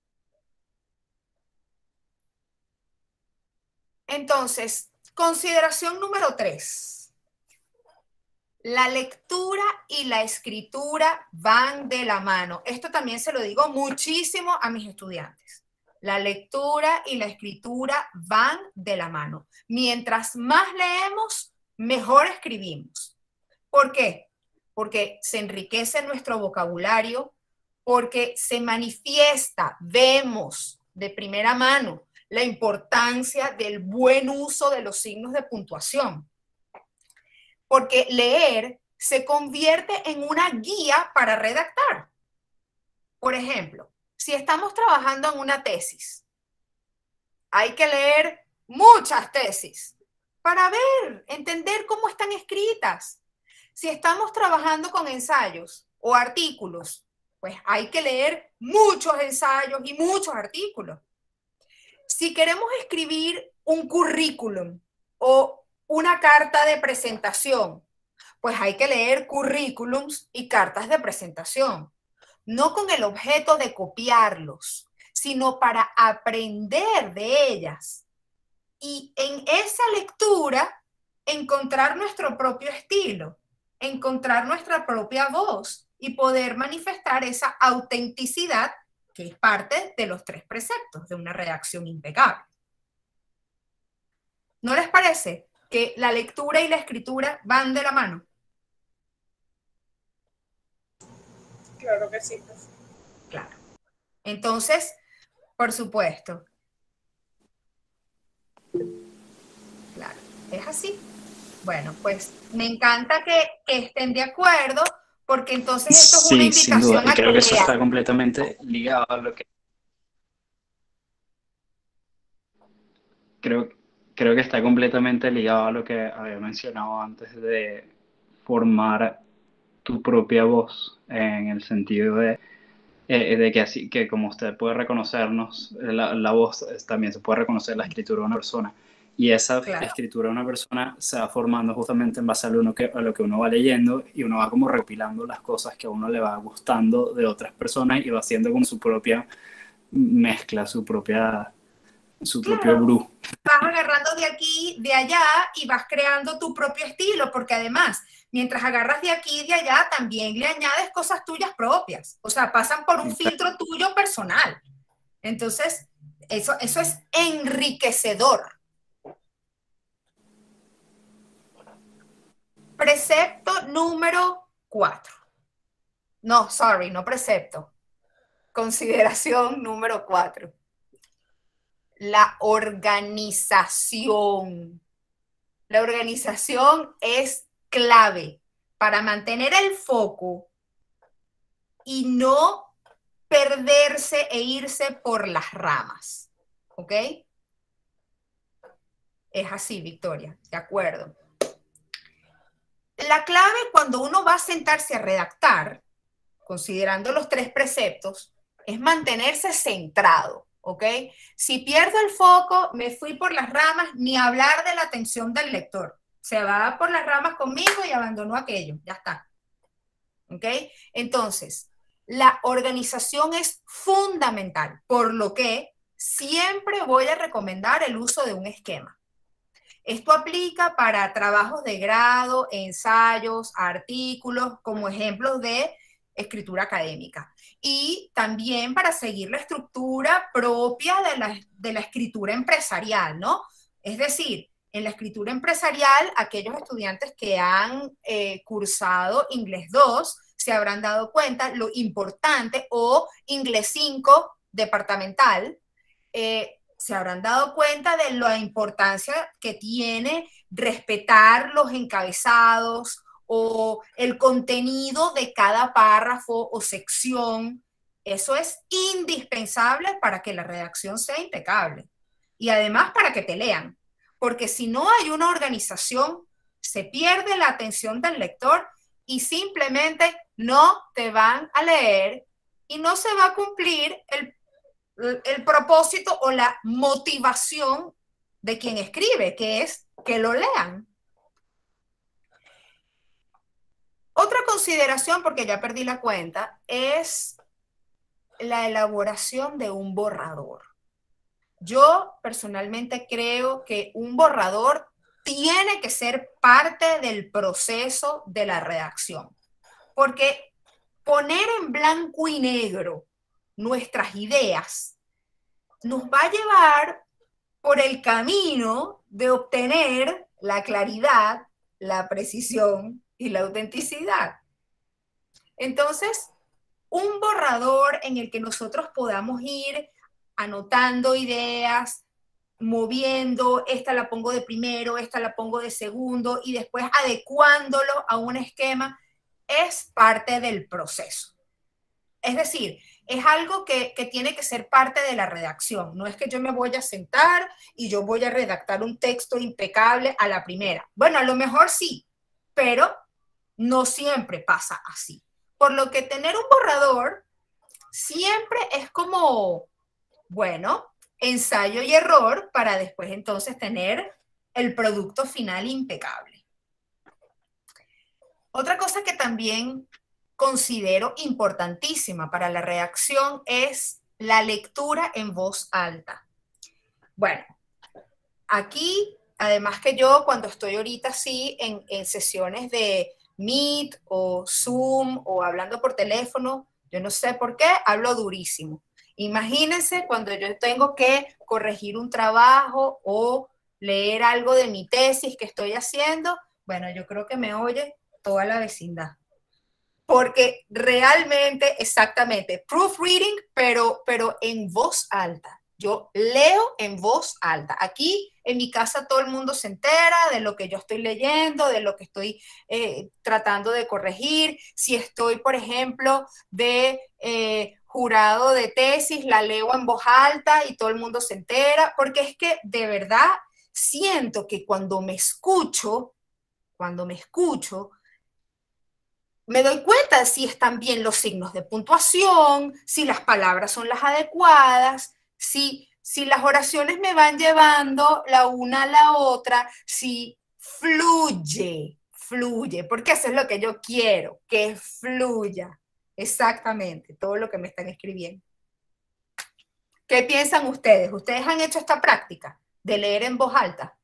Entonces, consideración número 3. La lectura y la escritura van de la mano. Esto también se lo digo muchísimo a mis estudiantes. La lectura y la escritura van de la mano. Mientras más leemos, mejor escribimos. ¿Por qué? Porque se enriquece nuestro vocabulario, porque se manifiesta, vemos de primera mano la importancia del buen uso de los signos de puntuación. Porque leer se convierte en una guía para redactar. Por ejemplo, si estamos trabajando en una tesis, hay que leer muchas tesis para ver, entender cómo están escritas. Si estamos trabajando con ensayos o artículos, pues hay que leer muchos ensayos y muchos artículos. Si queremos escribir un currículum o una carta de presentación. Pues hay que leer currículums y cartas de presentación, no con el objeto de copiarlos, sino para aprender de ellas. Y en esa lectura encontrar nuestro propio estilo, encontrar nuestra propia voz y poder manifestar esa autenticidad que es parte de los 3 preceptos de una redacción impecable. ¿No les parece que la lectura y la escritura van de la mano? Claro que sí. Claro. Entonces, por supuesto. Claro, es así. Bueno, pues me encanta que estén de acuerdo, porque entonces esto es una Sí, sin invitación duda. Y a creo que eso lean. está completamente ligado a lo que creo que está completamente ligado a lo que había mencionado antes de formar tu propia voz, en el sentido de que así que como usted puede reconocernos, la voz también se puede reconocer la escritura de una persona. Y esa Claro. escritura de una persona se va formando justamente en base a lo que uno va leyendo, y uno va como recopilando las cosas que a uno le va gustando de otras personas y va haciendo como su propia mezcla, su propio brew. Vas agarrando de aquí, de allá y vas creando tu propio estilo, porque además, mientras agarras de aquí y de allá, también le añades cosas tuyas propias. O sea, pasan por un filtro tuyo personal. Entonces, eso es enriquecedor. Precepto número 4. No, sorry, no precepto. Consideración número 4. La organización. La organización es clave para mantener el foco y no perderse e irse por las ramas. ¿Ok? Es así, Victoria, de acuerdo. La clave cuando uno va a sentarse a redactar, considerando los 3 preceptos, es mantenerse centrado. ¿Ok? Si pierdo el foco, me fui por las ramas, ni hablar de la atención del lector. Se va por las ramas conmigo y abandonó aquello. Ya está. ¿Ok? Entonces, la organización es fundamental, por lo que siempre voy a recomendar el uso de un esquema. Esto aplica para trabajos de grado, ensayos, artículos, como ejemplos de escritura académica. Y también para seguir la estructura propia de la escritura empresarial, ¿no? Es decir, en la escritura empresarial, aquellos estudiantes que han cursado Inglés 2 se habrán dado cuenta lo importante, o Inglés 5 departamental, se habrán dado cuenta de la importancia que tiene respetar los encabezados o el contenido de cada párrafo o sección. Eso es indispensable para que la redacción sea impecable y además para que te lean, porque si no hay una organización, se pierde la atención del lector y simplemente no te van a leer y no se va a cumplir el propósito o la motivación de quien escribe, que es que lo lean. Otra consideración, porque ya perdí la cuenta, es la elaboración de un borrador. Yo personalmente creo que un borrador tiene que ser parte del proceso de la redacción, porque poner en blanco y negro nuestras ideas nos va a llevar por el camino de obtener la claridad, la precisión y la autenticidad. Entonces, un borrador en el que nosotros podamos ir anotando ideas, moviendo, esta la pongo de primero, esta la pongo de segundo y después adecuándolo a un esquema, es parte del proceso. Es decir, es algo que tiene que ser parte de la redacción. No es que yo me voy a sentar y yo voy a redactar un texto impecable a la primera. Bueno, a lo mejor sí, pero no siempre pasa así. Por lo que tener un borrador siempre es como, bueno, ensayo y error para después entonces tener el producto final impecable. Otra cosa que también considero importantísima para la redacción es la lectura en voz alta. Bueno, aquí, además que yo cuando estoy ahorita así en sesiones de Meet o Zoom o hablando por teléfono, yo no sé por qué, hablo durísimo. Imagínense cuando yo tengo que corregir un trabajo o leer algo de mi tesis que estoy haciendo, bueno, yo creo que me oye toda la vecindad. Porque realmente, exactamente, proofreading, pero en voz alta. Yo leo en voz alta. Aquí en mi casa todo el mundo se entera de lo que yo estoy leyendo, de lo que estoy tratando de corregir. Si estoy, por ejemplo, de jurado de tesis, la leo en voz alta y todo el mundo se entera, porque es que de verdad siento que cuando me escucho, me doy cuenta si están bien los signos de puntuación, si las palabras son las adecuadas, si las oraciones me van llevando la una a la otra, si fluye, porque eso es lo que yo quiero, que fluya. Exactamente, todo lo que me están escribiendo. ¿Qué piensan ustedes? ¿Ustedes han hecho esta práctica de leer en voz alta?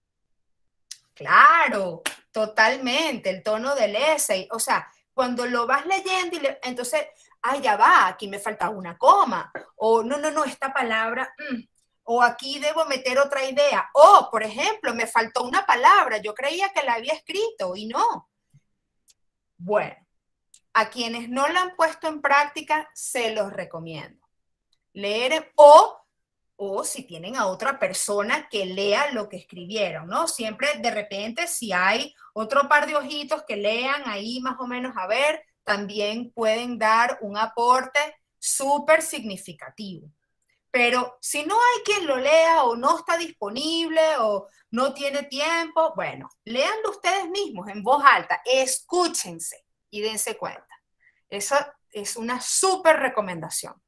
Claro, totalmente, el tono del essay, o sea, cuando lo vas leyendo y entonces, ya va, aquí me falta una coma, o no, esta palabra, o aquí debo meter otra idea, o, por ejemplo, me faltó una palabra, yo creía que la había escrito y no. Bueno, a quienes no la han puesto en práctica, se los recomiendo. Leer o si tienen a otra persona que lea lo que escribieron, ¿no? Siempre, de repente, si hay otro par de ojitos que lean ahí más o menos, a ver, también pueden dar un aporte súper significativo. Pero si no hay quien lo lea o no está disponible o no tiene tiempo, bueno, léanlo ustedes mismos en voz alta, escúchense y dense cuenta. Esa es una súper recomendación.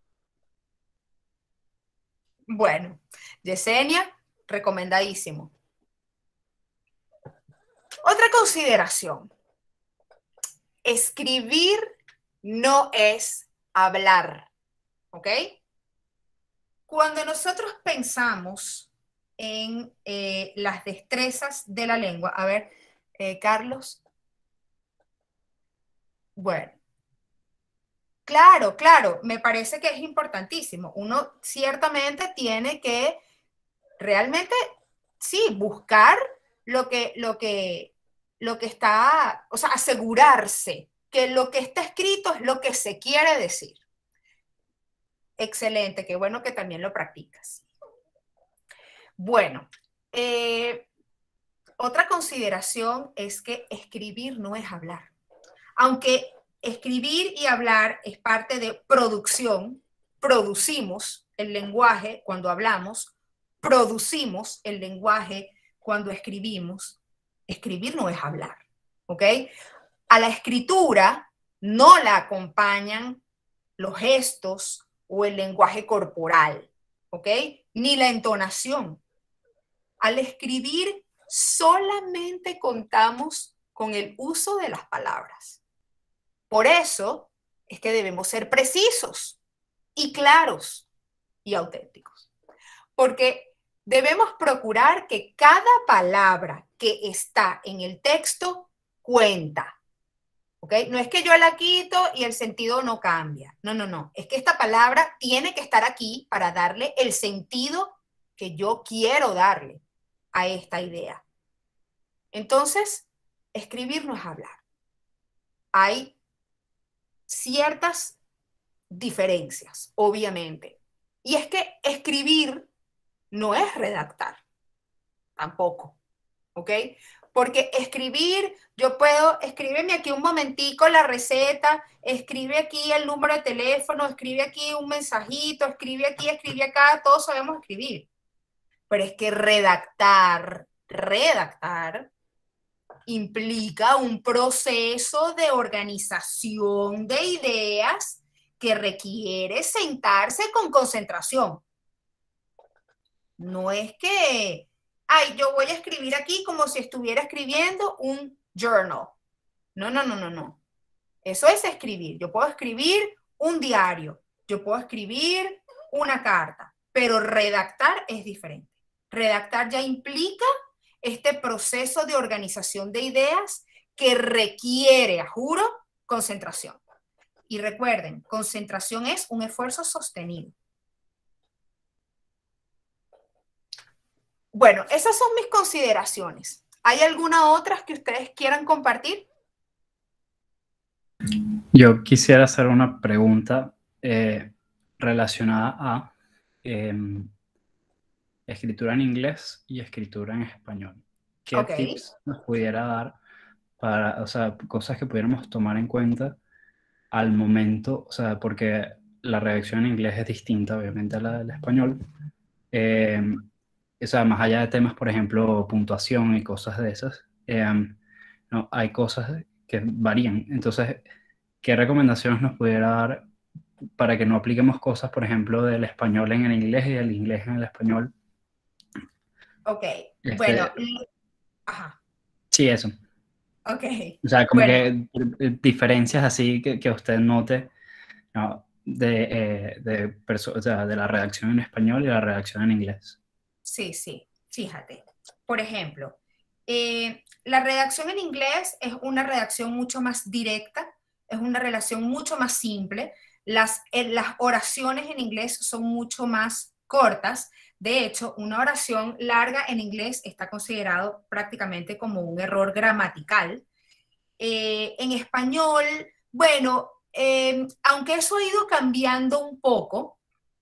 Bueno, Yesenia, recomendadísimo. Otra consideración. Escribir no es hablar, ¿ok? Cuando nosotros pensamos en las destrezas de la lengua, a ver, Carlos. Bueno. Claro, me parece que es importantísimo. Uno ciertamente tiene que realmente, sí, buscar lo que está, o sea, asegurarse que lo que está escrito es lo que se quiere decir. Excelente, qué bueno que también lo practicas. Bueno, otra consideración es que escribir no es hablar. Aunque escribir y hablar es parte de producción, producimos el lenguaje cuando hablamos, producimos el lenguaje cuando escribimos. Escribir no es hablar, ¿ok? A la escritura no la acompañan los gestos o el lenguaje corporal, ¿ok? Ni la entonación. Al escribir solamente contamos con el uso de las palabras. Por eso es que debemos ser precisos y claros y auténticos. Porque debemos procurar que cada palabra que está en el texto cuenta. ¿Ok? No es que yo la quito y el sentido no cambia. No. Es que esta palabra tiene que estar aquí para darle el sentido que yo quiero darle a esta idea. Entonces, escribir no es hablar. Hay ciertas diferencias, obviamente. Y es que escribir no es redactar, tampoco, ¿ok? Porque escribir, yo puedo, escríbeme aquí un momentico la receta, escribe aquí el número de teléfono, escribe aquí un mensajito, escribe aquí, escribe acá, todos sabemos escribir. Pero es que redactar implica un proceso de organización de ideas que requiere sentarse con concentración. No es que ay, yo voy a escribir aquí como si estuviera escribiendo un journal. No, no, no, no, no. Eso es escribir. Yo puedo escribir un diario, yo puedo escribir una carta, pero redactar es diferente. Redactar ya implica este proceso de organización de ideas que requiere, a juro, concentración. Y recuerden, concentración es un esfuerzo sostenido. Bueno, esas son mis consideraciones. ¿Hay alguna otra que ustedes quieran compartir? Yo quisiera hacer una pregunta relacionada a escritura en inglés y escritura en español. ¿Qué tips nos pudiera dar para, o sea, cosas que pudiéramos tomar en cuenta al momento, o sea, porque la redacción en inglés es distinta, obviamente, a la del español. O sea, más allá de temas, por ejemplo, puntuación y cosas de esas, no, hay cosas que varían. Entonces, ¿qué recomendaciones nos pudiera dar para que no apliquemos cosas, por ejemplo, del español en el inglés y del inglés en el español? Ok, bueno, ajá. Sí, eso. Ok. O sea, como bueno, que diferencias así que usted note, ¿no? O sea, de la redacción en español y la redacción en inglés. Sí, sí, fíjate. Por ejemplo, la redacción en inglés es una redacción mucho más directa, es una redacción mucho más simple. Las oraciones en inglés son mucho más cortas. De hecho, una oración larga en inglés está considerado prácticamente como un error gramatical. En español, bueno, aunque eso ha ido cambiando un poco,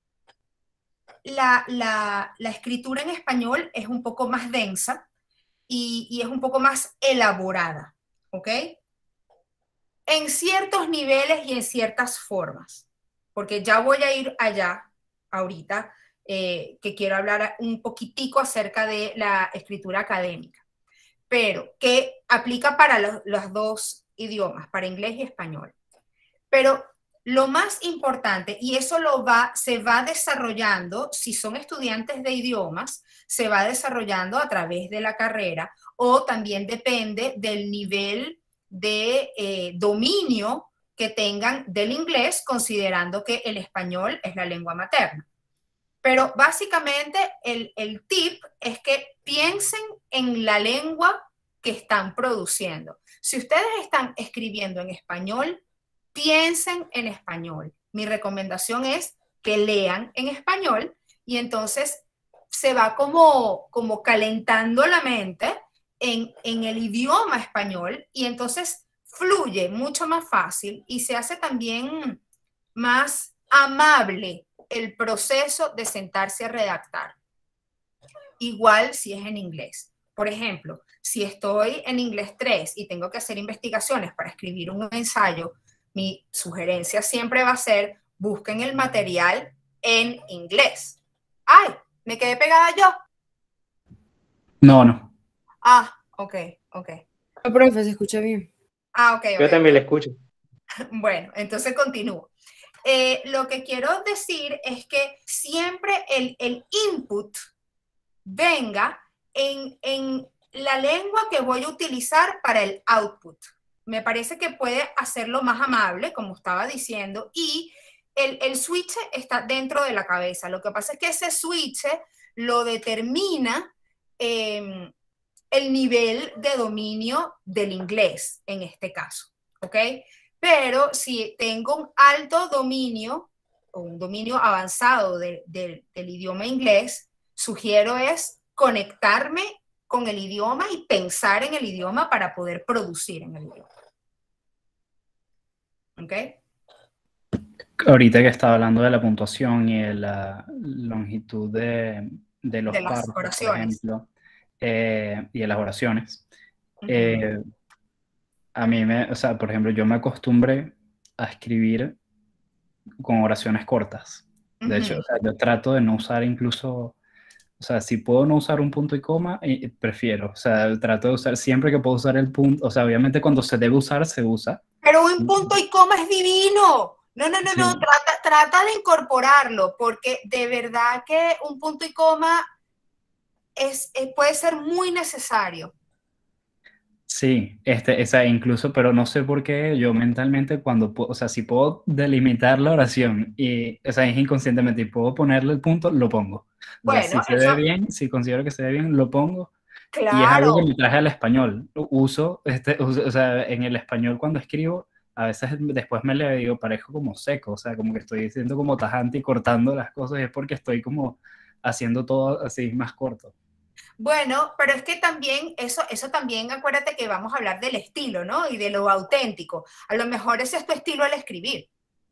la escritura en español es un poco más densa y es un poco más elaborada, ¿ok? En ciertos niveles y en ciertas formas, porque ya voy a ir allá ahorita, que quiero hablar un poquitico acerca de la escritura académica, pero que aplica para los dos idiomas, para inglés y español. Pero lo más importante, y eso se va desarrollando, si son estudiantes de idiomas, se va desarrollando a través de la carrera, o también depende del nivel de dominio que tengan del inglés, considerando que el español es la lengua materna. Pero básicamente el tip es que piensen en la lengua que están produciendo. Si ustedes están escribiendo en español, piensen en español. Mi recomendación es que lean en español y entonces se va como calentando la mente en el idioma español y entonces fluye mucho más fácil y se hace también más amable el proceso de sentarse a redactar. Igual si es en inglés. Por ejemplo, si estoy en inglés 3 y tengo que hacer investigaciones para escribir un ensayo, mi sugerencia siempre va a ser, busquen el material en inglés. ¡Ay! ¿Me quedé pegada yo? No. Ah, ok. No, profe, se escucha bien. Ah, ok. Yo también la escucho. Bueno, entonces continúo. Lo que quiero decir es que siempre el input venga en la lengua que voy a utilizar para el output. Me parece que puede hacerlo más amable, como estaba diciendo, y el switch está dentro de la cabeza. Lo que pasa es que ese switch lo determina el nivel de dominio del inglés, en este caso, ¿ok? Pero si tengo un alto dominio o un dominio avanzado del idioma inglés, sugiero es conectarme con el idioma y pensar en el idioma para poder producir en el idioma. ¿Ok? Ahorita que estaba hablando de la puntuación y de la longitud de los párrafos, oraciones, por ejemplo, y de las oraciones, a mí o sea, por ejemplo, yo me acostumbré a escribir con oraciones cortas. De hecho, o sea, yo trato de no usar incluso, o sea, si puedo no usar un punto y coma, prefiero. O sea, trato de usar siempre que puedo usar el punto. O sea, obviamente cuando se debe usar, se usa. Pero un punto y coma es divino. No, sí. Trata de incorporarlo, porque de verdad que un punto y coma puede ser muy necesario. Sí, o sea, incluso, pero no sé por qué yo mentalmente o sea, si puedo delimitar la oración y, o sea, es inconscientemente y puedo ponerle el punto, lo pongo. O sea, Bueno, si se ve bien, si considero que se ve bien, lo pongo. Y es algo que claro. me traje al español. O sea, en el español cuando escribo, a veces después me le digo, parezco como seco, o sea, como que estoy diciendo como tajante y cortando las cosas, y es porque estoy como haciendo todo así más corto. Bueno, pero es que también, eso también, acuérdate que vamos a hablar del estilo, ¿no? Y de lo auténtico. A lo mejor ese es tu estilo al escribir.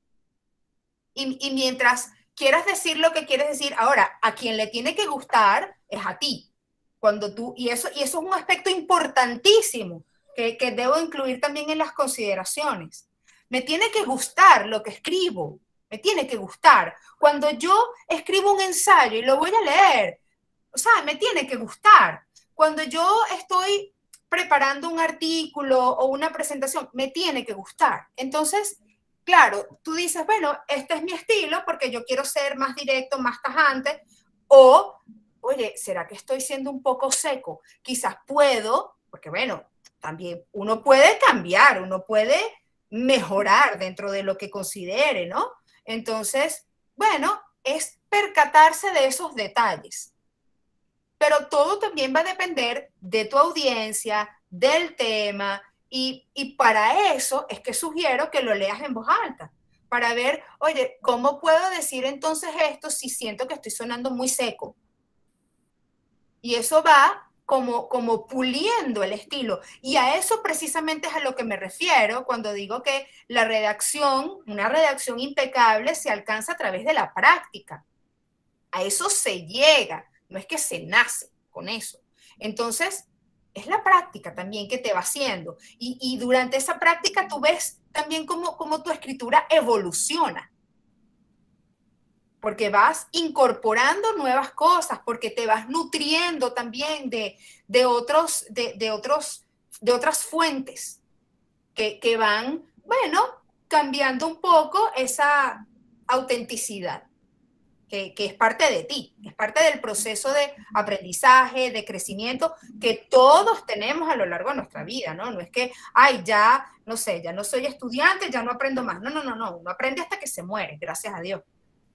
Y mientras quieras decir lo que quieres decir, ahora, a quien le tiene que gustar es a ti. Y eso es un aspecto importantísimo que debo incluir también en las consideraciones. Me tiene que gustar lo que escribo, me tiene que gustar. Cuando yo escribo un ensayo y lo voy a leer, o sea, me tiene que gustar. Cuando yo estoy preparando un artículo o una presentación, me tiene que gustar. Entonces, claro, tú dices, bueno, este es mi estilo porque yo quiero ser más directo, más tajante, o, oye, ¿será que estoy siendo un poco seco? Quizás puedo, porque bueno, también uno puede cambiar, uno puede mejorar dentro de lo que considere, ¿no? Entonces, bueno, es percatarse de esos detalles. Pero todo también va a depender de tu audiencia, del tema, y para eso es que sugiero que lo leas en voz alta, para ver, oye, ¿cómo puedo decir entonces esto si siento que estoy sonando muy seco? Y eso va como puliendo el estilo. Y a eso precisamente es a lo que me refiero cuando digo que la redacción, una redacción impecable, se alcanza a través de la práctica. A eso se llega, no es que se nace con eso. Entonces, es la práctica también que te va haciendo. Y durante esa práctica tú ves también cómo tu escritura evoluciona. Porque vas incorporando nuevas cosas, porque te vas nutriendo también de otras fuentes que van, bueno, cambiando un poco esa autenticidad. Que es parte de ti, es parte del proceso de aprendizaje, de crecimiento que todos tenemos a lo largo de nuestra vida, ¿no? No es que, ay, ya, no sé, ya no soy estudiante, ya no aprendo más. No, uno aprende hasta que se muere, gracias a Dios.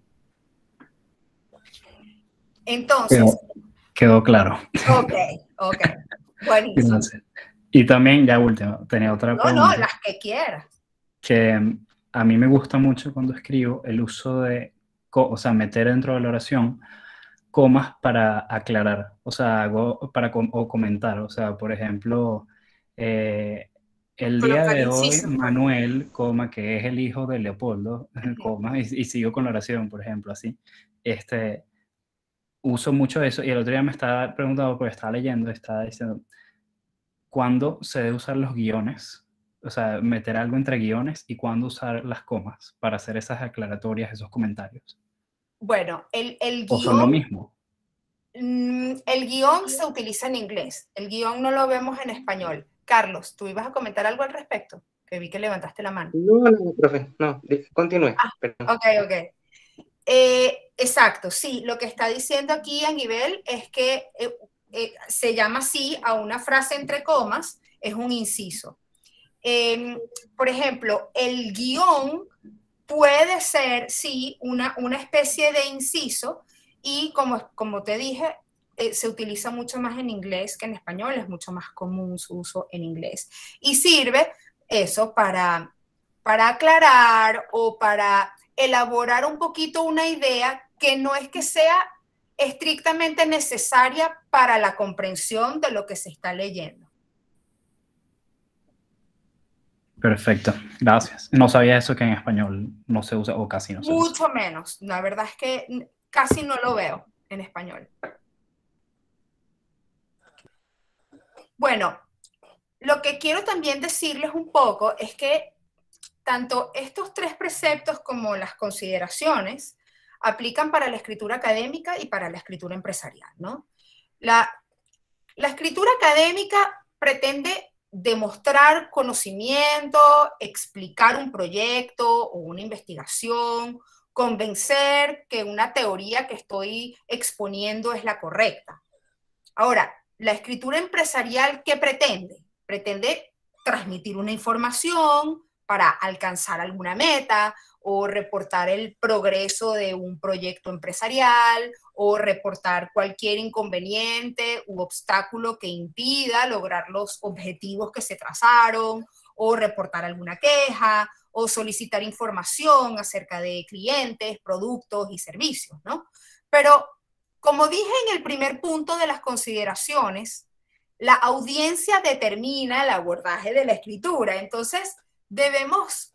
Entonces. Quedó claro. Ok, buenísimo. Entonces, y también, ya último, tenía otra pregunta. No, las que quieras. Que a mí me gusta mucho cuando escribo el uso de, o sea, meter dentro de la oración comas para aclarar, o sea, o comentar, o sea, por ejemplo, el día de hoy, Manuel, coma, que es el hijo de Leopoldo, coma, y sigo con la oración, por ejemplo, así, uso mucho eso, y el otro día me estaba preguntando, porque estaba leyendo, estaba diciendo, ¿cuándo se debe usar los guiones? O sea, meter algo entre guiones, y cuándo usar las comas para hacer esas aclaratorias, esos comentarios. Bueno, el guión... ¿O son lo mismo? El guión se utiliza en inglés, el guión no lo vemos en español. Carlos, ¿tú ibas a comentar algo al respecto? Que vi que levantaste la mano. No, profe, no, continúe. Ok. Exacto, sí, lo que está diciendo aquí Aníbal es que se llama así a una frase entre comas, es un inciso. Por ejemplo, el guión puede ser, sí, una especie de inciso, y como te dije, se utiliza mucho más en inglés que en español, es mucho más común su uso en inglés. Y sirve eso para aclarar o para elaborar un poquito una idea que no es que sea estrictamente necesaria para la comprensión de lo que se está leyendo. Perfecto, gracias. No sabía eso, que en español no se usa o casi no se usa. Mucho menos, la verdad es que casi no lo veo en español. Bueno, lo que quiero también decirles un poco es que tanto estos 3 preceptos como las consideraciones aplican para la escritura académica y para la escritura empresarial, ¿no? La escritura académica pretende demostrar conocimiento, explicar un proyecto o una investigación, convencer que una teoría que estoy exponiendo es la correcta. Ahora, la escritura empresarial, ¿qué pretende? Pretende transmitir una información para alcanzar alguna meta, o reportar el progreso de un proyecto empresarial, o reportar cualquier inconveniente u obstáculo que impida lograr los objetivos que se trazaron, o reportar alguna queja, o solicitar información acerca de clientes, productos y servicios, ¿no? Pero, como dije en el primer punto de las consideraciones, la audiencia determina el abordaje de la escritura. Entonces, debemos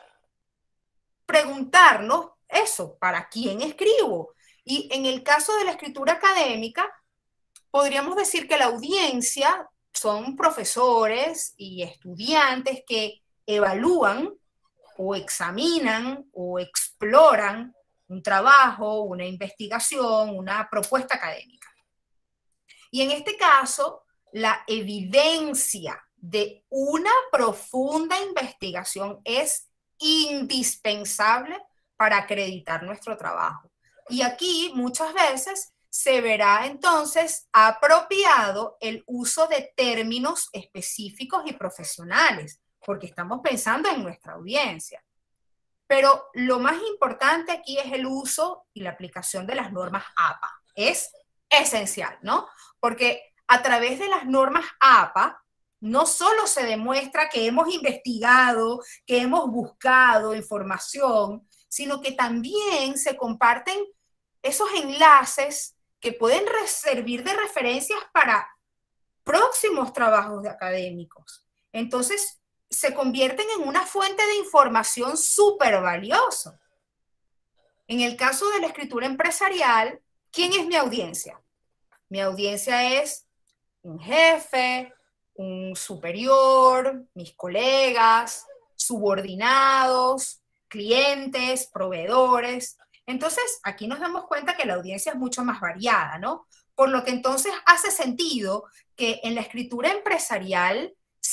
preguntarnos eso, ¿para quién escribo? Y en el caso de la escritura académica, podríamos decir que la audiencia son profesores y estudiantes que evalúan o examinan o exploran un trabajo, una investigación, una propuesta académica. Y en este caso, la evidencia de una profunda investigación es indispensable para acreditar nuestro trabajo. Y aquí muchas veces se verá entonces apropiado el uso de términos específicos y profesionales, porque estamos pensando en nuestra audiencia. Pero lo más importante aquí es el uso y la aplicación de las normas APA. Es esencial, ¿no? Porque a través de las normas APA, no solo se demuestra que hemos investigado, que hemos buscado información, sino que también se comparten esos enlaces que pueden servir de referencias para próximos trabajos de académicos. Entonces, se convierten en una fuente de información súper valiosa. En el caso de la escritura empresarial, ¿quién es mi audiencia? Mi audiencia es un jefe, un superior, mis colegas, subordinados, clientes, proveedores. Entonces, aquí nos damos cuenta que la audiencia es mucho más variada, ¿no? Por lo que entonces hace sentido que en la escritura empresarial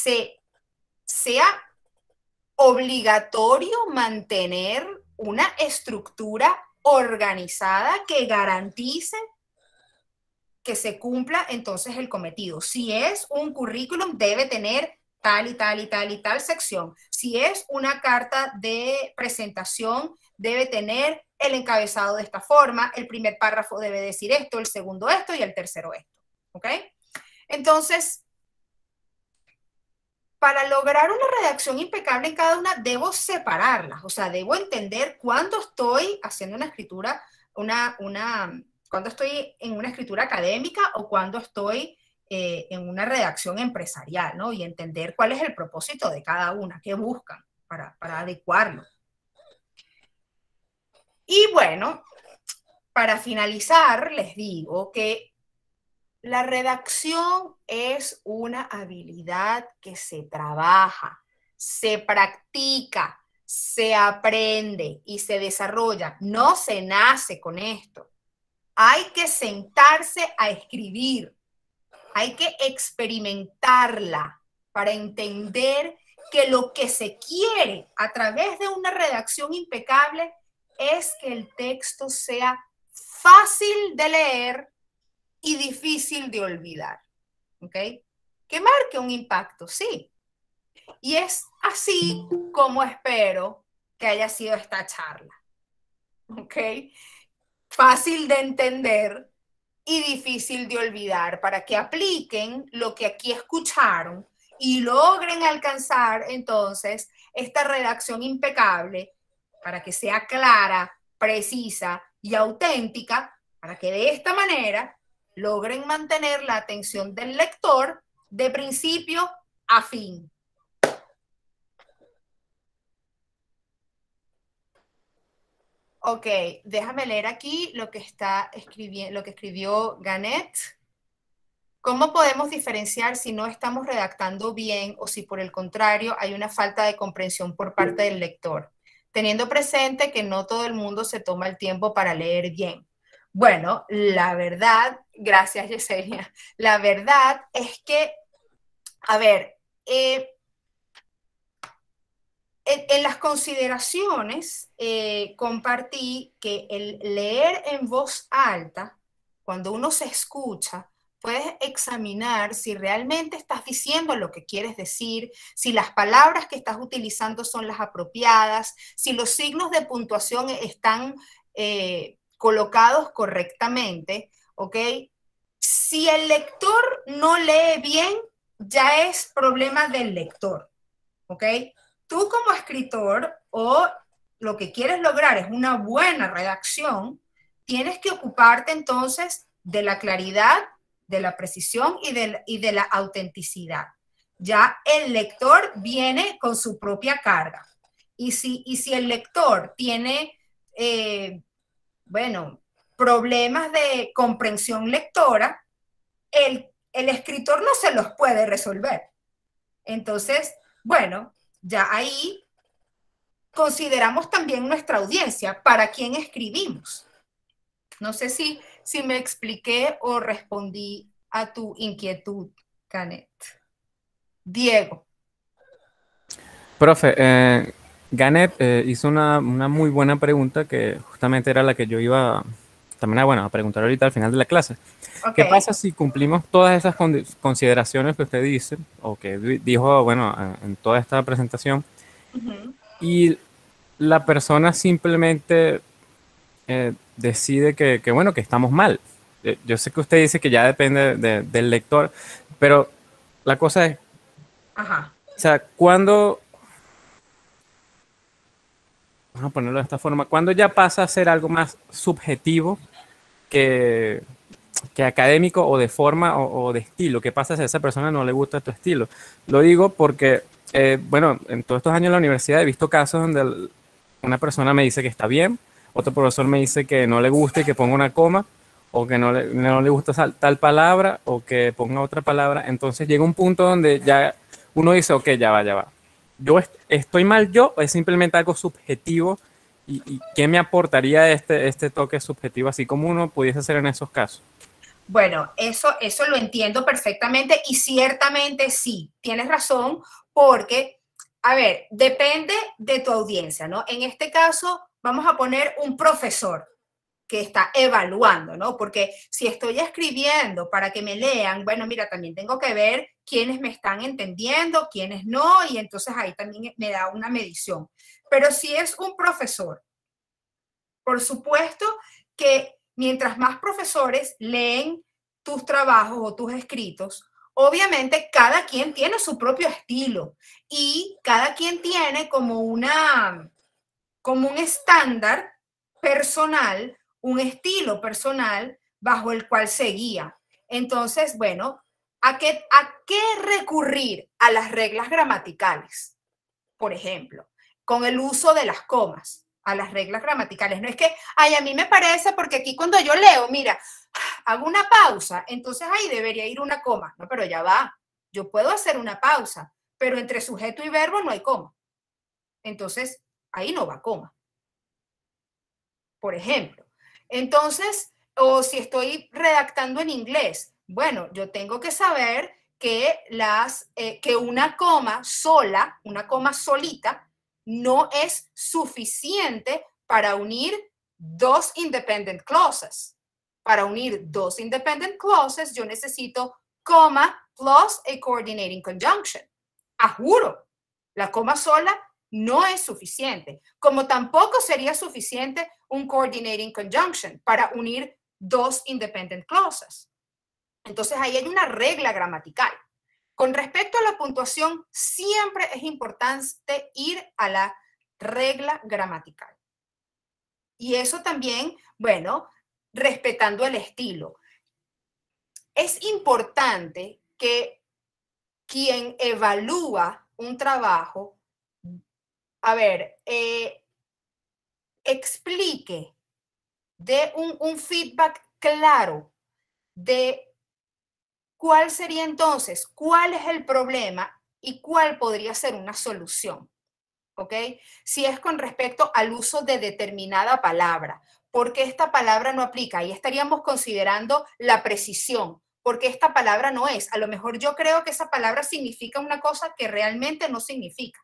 sea obligatorio mantener una estructura organizada que garantice que se cumpla entonces el cometido. Si es un currículum, debe tener tal y tal y tal y tal sección. Si es una carta de presentación, debe tener el encabezado de esta forma, el primer párrafo debe decir esto, el segundo esto y el tercero esto. ¿Ok? Entonces, para lograr una redacción impecable en cada una, debo separarlas. O sea, debo entender cuándo estoy haciendo una escritura, cuando estoy en una escritura académica o cuando estoy en una redacción empresarial, ¿no? Y entender cuál es el propósito de cada una, qué buscan para adecuarlo. Y bueno, para finalizar, les digo que la redacción es una habilidad que se trabaja, se practica, se aprende y se desarrolla. No se nace con esto. Hay que sentarse a escribir, hay que experimentarla para entender que lo que se quiere a través de una redacción impecable es que el texto sea fácil de leer y difícil de olvidar, ¿ok? Que marque un impacto, sí. Y es así como espero que haya sido esta charla, ¿ok? Fácil de entender y difícil de olvidar, para que apliquen lo que aquí escucharon y logren alcanzar entonces esta redacción impecable, para que sea clara, precisa y auténtica, para que de esta manera logren mantener la atención del lector de principio a fin. Ok, déjame leer aquí lo que escribió Ganet. ¿Cómo podemos diferenciar si no estamos redactando bien o si por el contrario hay una falta de comprensión por parte del lector? Teniendo presente que no todo el mundo se toma el tiempo para leer bien. Bueno, la verdad, gracias Yesenia, la verdad es que, a ver, en las consideraciones compartí que el leer en voz alta, cuando uno se escucha, puedes examinar si realmente estás diciendo lo que quieres decir, si las palabras que estás utilizando son las apropiadas, si los signos de puntuación están colocados correctamente, ¿ok? Si el lector no lee bien, ya es problema del lector, ¿ok? Tú como escritor o lo que quieres lograr es una buena redacción, tienes que ocuparte entonces de la claridad, de la precisión y de la autenticidad. Ya el lector viene con su propia carga. Y si el lector tiene, bueno, problemas de comprensión lectora, el escritor no se los puede resolver. Entonces, bueno, ya ahí consideramos también nuestra audiencia, para quién escribimos. No sé si me expliqué o respondí a tu inquietud, Canet. Diego. Profe, Ganet hizo una muy buena pregunta que justamente era la que yo iba también a preguntar ahorita al final de la clase. Okay. ¿Qué pasa si cumplimos todas esas consideraciones que usted dice o que dijo, bueno, en toda esta presentación, y la persona simplemente decide que, bueno, que estamos mal? Yo sé que usted dice que ya depende del lector, pero la cosa es, o sea, ¿cuándo, vamos a ponerlo de esta forma, cuándo ya pasa a ser algo más subjetivo que académico o de forma o de estilo? ¿Qué pasa si a esa persona no le gusta tu estilo? Lo digo porque, bueno, en todos estos años en la universidad he visto casos donde una persona me dice que está bien, otro profesor me dice que no le gusta y que ponga una coma, o que no le gusta tal palabra, o que ponga otra palabra. Entonces llega un punto donde ya uno dice, ok, ya va. ¿Yo estoy mal yo o es simplemente algo subjetivo? ¿Y qué me aportaría este toque subjetivo, así como uno pudiese hacer en esos casos? Bueno, eso lo entiendo perfectamente y ciertamente sí, tienes razón, porque, a ver, depende de tu audiencia, ¿no? En este caso, vamos a poner un profesor que está evaluando, ¿no? Porque si estoy escribiendo para que me lean, bueno, mira, también tengo que ver quiénes me están entendiendo, quiénes no, y entonces ahí también me da una medición. Pero si es un profesor, por supuesto que mientras más profesores leen tus trabajos o tus escritos, obviamente cada quien tiene su propio estilo y cada quien tiene como un estándar personal, un estilo personal bajo el cual se guía. Entonces, bueno, ¿a qué recurrir? A las reglas gramaticales, por ejemplo, con el uso de las comas, a las reglas gramaticales. No es que, ay, a mí me parece porque aquí cuando yo leo, mira, hago una pausa, entonces ahí debería ir una coma. No, pero ya va, yo puedo hacer una pausa, pero entre sujeto y verbo no hay coma. Entonces, ahí no va coma, por ejemplo. Entonces, o si estoy redactando en inglés, bueno, yo tengo que saber que una coma sola, una coma solita, no es suficiente para unir dos independent clauses. Para unir dos independent clauses, yo necesito coma plus a coordinating conjunction. Juro, la coma sola no es suficiente, como tampoco sería suficiente un coordinating conjunction para unir dos independent clauses. Entonces ahí hay una regla gramatical. Con respecto a la puntuación, siempre es importante ir a la regla gramatical. Y eso también, bueno, respetando el estilo. Es importante que quien evalúa un trabajo, a ver, explique, dé un feedback claro de cuál sería entonces, cuál es el problema y cuál podría ser una solución, ¿ok? Si es con respecto al uso de determinada palabra, ¿por qué esta palabra no aplica? Ahí estaríamos considerando la precisión, porque esta palabra no es. A lo mejor yo creo que esa palabra significa una cosa que realmente no significa.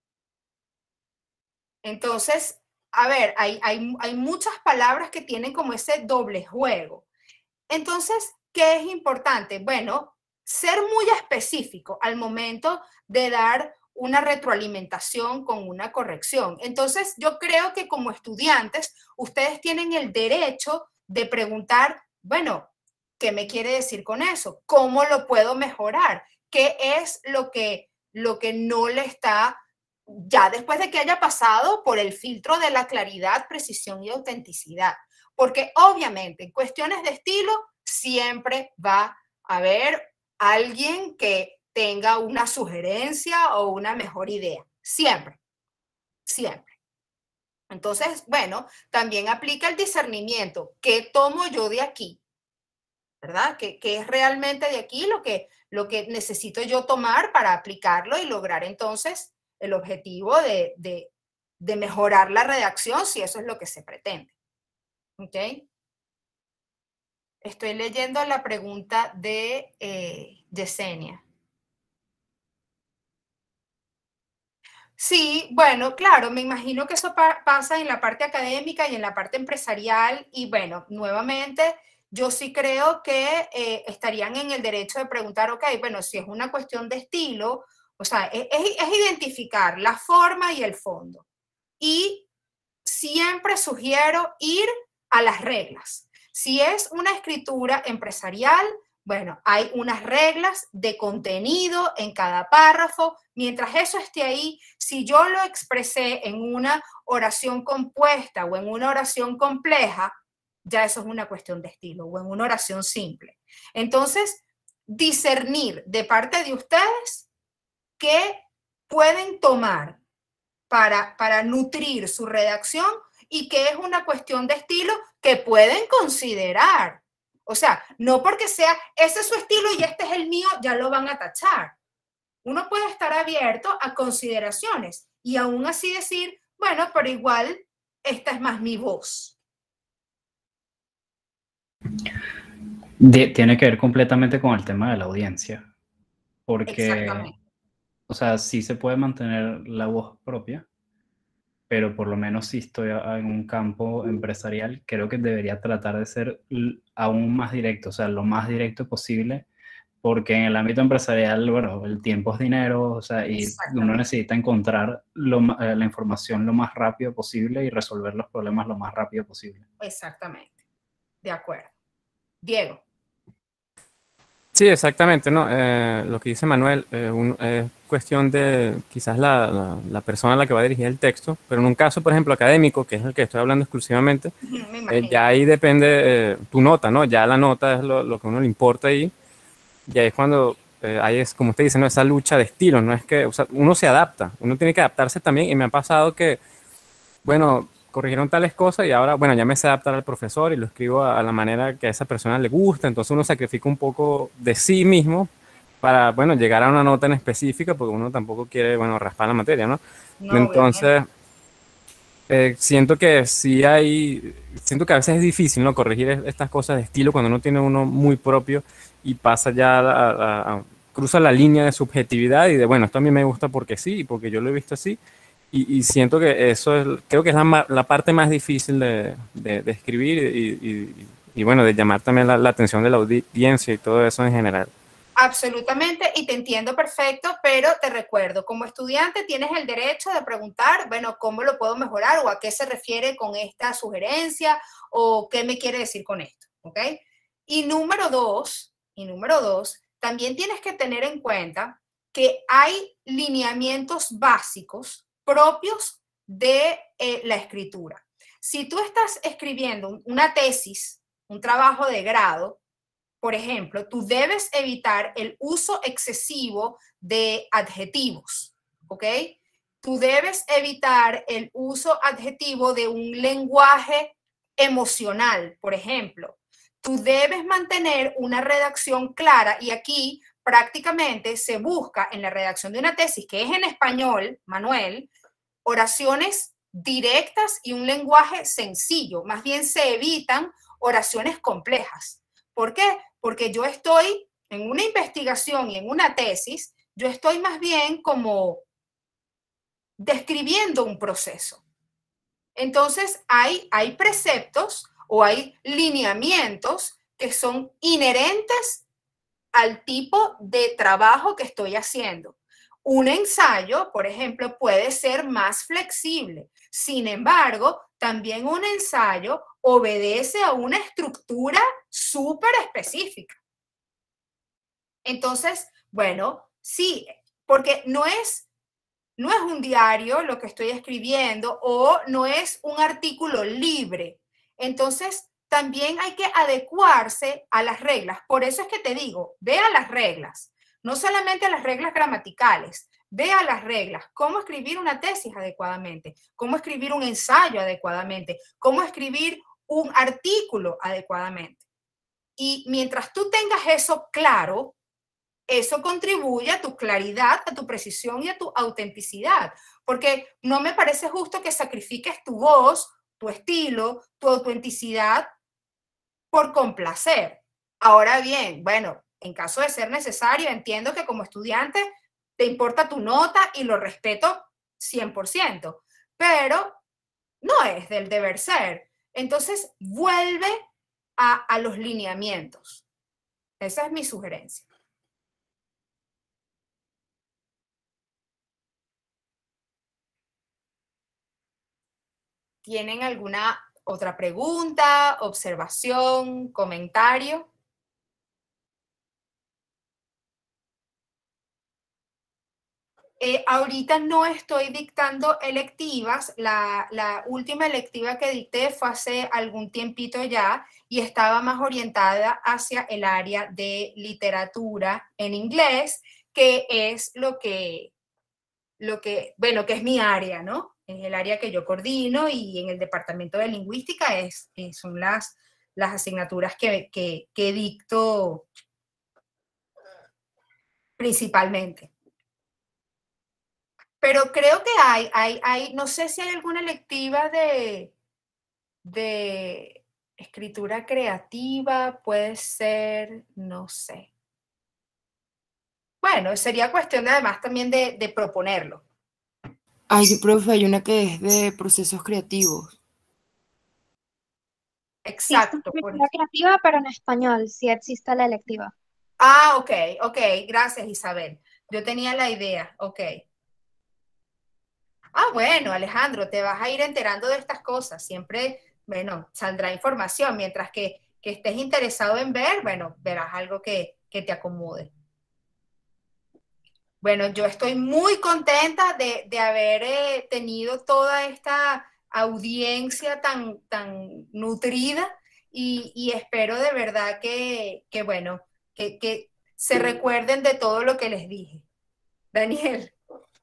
Entonces, a ver, hay muchas palabras que tienen como ese doble juego. Entonces, ¿qué es importante? Bueno, ser muy específico al momento de dar una retroalimentación con una corrección. Entonces, yo creo que como estudiantes, ustedes tienen el derecho de preguntar, bueno, ¿qué me quiere decir con eso? ¿Cómo lo puedo mejorar? ¿Qué es lo que no le está, ya después de que haya pasado por el filtro de la claridad, precisión y autenticidad? Porque obviamente en cuestiones de estilo siempre va a haber alguien que tenga una sugerencia o una mejor idea. Siempre, siempre. Entonces, bueno, también aplica el discernimiento. ¿Qué tomo yo de aquí? ¿Verdad? ¿Qué es realmente de aquí lo que necesito yo tomar para aplicarlo y lograr entonces el objetivo de mejorar la redacción, si eso es lo que se pretende? ¿Ok? Estoy leyendo la pregunta de Yesenia. Sí, bueno, claro, me imagino que eso pasa en la parte académica y en la parte empresarial. Y bueno, nuevamente, yo sí creo que estarían en el derecho de preguntar, ok, bueno, si es una cuestión de estilo, o sea, es identificar la forma y el fondo. Y siempre sugiero ir a las reglas. Si es una escritura empresarial, bueno, hay unas reglas de contenido en cada párrafo. Mientras eso esté ahí, si yo lo expresé en una oración compuesta o en una oración compleja, ya eso es una cuestión de estilo, o en una oración simple. Entonces, discernir de parte de ustedes qué pueden tomar para nutrir su redacción y qué es una cuestión de estilo que pueden considerar. O sea, no porque sea ese es su estilo y este es el mío, ya lo van a tachar. Uno puede estar abierto a consideraciones y aún así decir, bueno, pero igual esta es más mi voz. Tiene que ver completamente con el tema de la audiencia, porque, o sea, sí se puede mantener la voz propia, pero por lo menos si estoy en un campo empresarial, creo que debería tratar de ser aún más directo, o sea, lo más directo posible, porque en el ámbito empresarial, bueno, el tiempo es dinero, o sea, y uno necesita encontrar la información lo más rápido posible y resolver los problemas lo más rápido posible. Exactamente, de acuerdo. Diego. Sí, exactamente, ¿no? Lo que dice Manuel es cuestión de quizás la persona a la que va a dirigir el texto, pero en un caso, por ejemplo, académico, que es el que estoy hablando exclusivamente, ya ahí depende tu nota, ¿no? Ya la nota es lo que a uno le importa ahí, y ahí es cuando ahí es, como usted dice, ¿no? Esa lucha de estilos, ¿no? Es que, o sea, uno se adapta, uno tiene que adaptarse también, y me ha pasado que, bueno, corrigieron tales cosas y ahora, bueno, ya me sé adaptar al profesor y lo escribo a la manera que a esa persona le gusta, entonces uno sacrifica un poco de sí mismo para, bueno, llegar a una nota en específica, porque uno tampoco quiere, bueno, raspar la materia, ¿no? Entonces, siento que sí siento que a veces es difícil, ¿no? Corregir estas cosas de estilo cuando uno tiene uno muy propio y pasa ya cruza la línea de subjetividad y de, bueno, esto a mí me gusta porque sí, porque yo lo he visto así. Y siento que eso creo que es la parte más difícil de escribir y bueno, de llamar también la atención de la audiencia y todo eso en general. Absolutamente, y te entiendo perfecto, pero te recuerdo, como estudiante tienes el derecho de preguntar, bueno, ¿cómo lo puedo mejorar? O ¿a qué se refiere con esta sugerencia? ¿O qué me quiere decir con esto? ¿Ok? Y número dos, también tienes que tener en cuenta que hay lineamientos básicos propios de la escritura. Si tú estás escribiendo una tesis, un trabajo de grado, por ejemplo, tú debes evitar el uso excesivo de adjetivos, ¿ok? Tú debes evitar el uso adjetivo de un lenguaje emocional, por ejemplo. Tú debes mantener una redacción clara y aquí prácticamente se busca en la redacción de una tesis, que es en español, Manuel, oraciones directas y un lenguaje sencillo. Más bien se evitan oraciones complejas. ¿Por qué? Porque yo estoy en una investigación y en una tesis, yo estoy más bien como describiendo un proceso. Entonces, hay preceptos o hay lineamientos que son inherentes al tipo de trabajo que estoy haciendo. Un ensayo, por ejemplo, puede ser más flexible. Sin embargo, también un ensayo obedece a una estructura súper específica. Entonces, bueno, sí, porque no es un diario lo que estoy escribiendo o no es un artículo libre. Entonces, también hay que adecuarse a las reglas. Por eso es que te digo, ve a las reglas, no solamente a las reglas gramaticales, ve a las reglas, cómo escribir una tesis adecuadamente, cómo escribir un ensayo adecuadamente, cómo escribir un artículo adecuadamente. Y mientras tú tengas eso claro, eso contribuye a tu claridad, a tu precisión y a tu autenticidad. Porque no me parece justo que sacrifiques tu voz, tu estilo, tu autenticidad por complacer. Ahora bien, bueno, en caso de ser necesario, entiendo que como estudiante te importa tu nota y lo respeto 100%, pero no es del deber ser. Entonces, vuelve a los lineamientos. Esa es mi sugerencia. ¿Tienen alguna otra pregunta, observación, comentario? Ahorita no estoy dictando electivas. La última electiva que dicté fue hace algún tiempito ya y estaba más orientada hacia el área de literatura en inglés, que es bueno, que es mi área, ¿no? Es el área que yo coordino y en el departamento de lingüística son las asignaturas que dicto principalmente. Pero creo que hay, no sé si hay alguna electiva de escritura creativa, puede ser, no sé. Bueno, sería cuestión además también de proponerlo. Ay, profe, hay una que es de procesos creativos. Exacto. Sí, escritura creativa, pero en español, sí existe la electiva. Ah, ok, gracias Isabel. Yo tenía la idea, ok. Ah, bueno, Alejandro, te vas a ir enterando de estas cosas. Siempre, bueno, saldrá información. Mientras que estés interesado en ver, bueno, verás algo que te acomode. Bueno, yo estoy muy contenta de haber tenido toda esta audiencia tan nutrida y espero de verdad que se recuerden de todo lo que les dije. Daniel.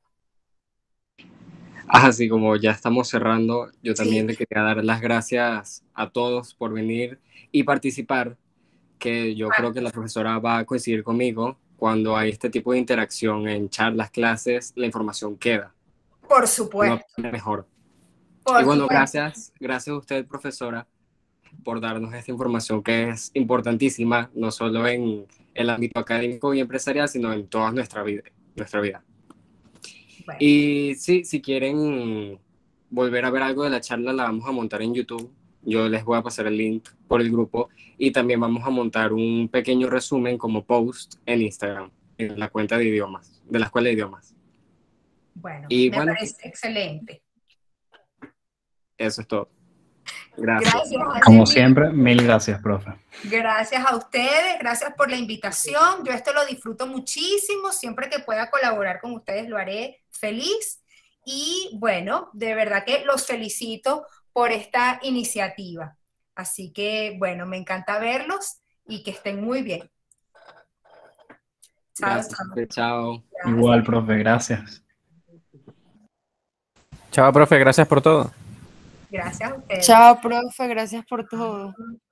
Así como ya estamos cerrando, yo también le quería dar las gracias a todos por venir y participar, que yo creo que la profesora va a coincidir conmigo. Cuando hay este tipo de interacción en charlas, clases, la información queda. Por supuesto. No, mejor. Por y bueno, supuesto. gracias a usted, profesora, por darnos esta información que es importantísima, no solo en el ámbito académico y empresarial, sino en toda nuestra vida. Bueno. Y sí, si quieren volver a ver algo de la charla, la vamos a montar en YouTube. Yo les voy a pasar el link por el grupo y también vamos a montar un pequeño resumen como post en Instagram, en la cuenta de idiomas, de la Escuela de Idiomas. Bueno, y me parece excelente. Eso es todo. Gracias. Como siempre, mil gracias, profe. Gracias a ustedes, gracias por la invitación. Yo esto lo disfruto muchísimo. Siempre que pueda colaborar con ustedes lo haré feliz. Y bueno, de verdad que los felicito por esta iniciativa. Así que, bueno, me encanta verlos y que estén muy bien. Gracias. Chao. Igual, profe, gracias. Chao, profe, gracias por todo. Gracias a ustedes. Chao, profe, gracias por todo.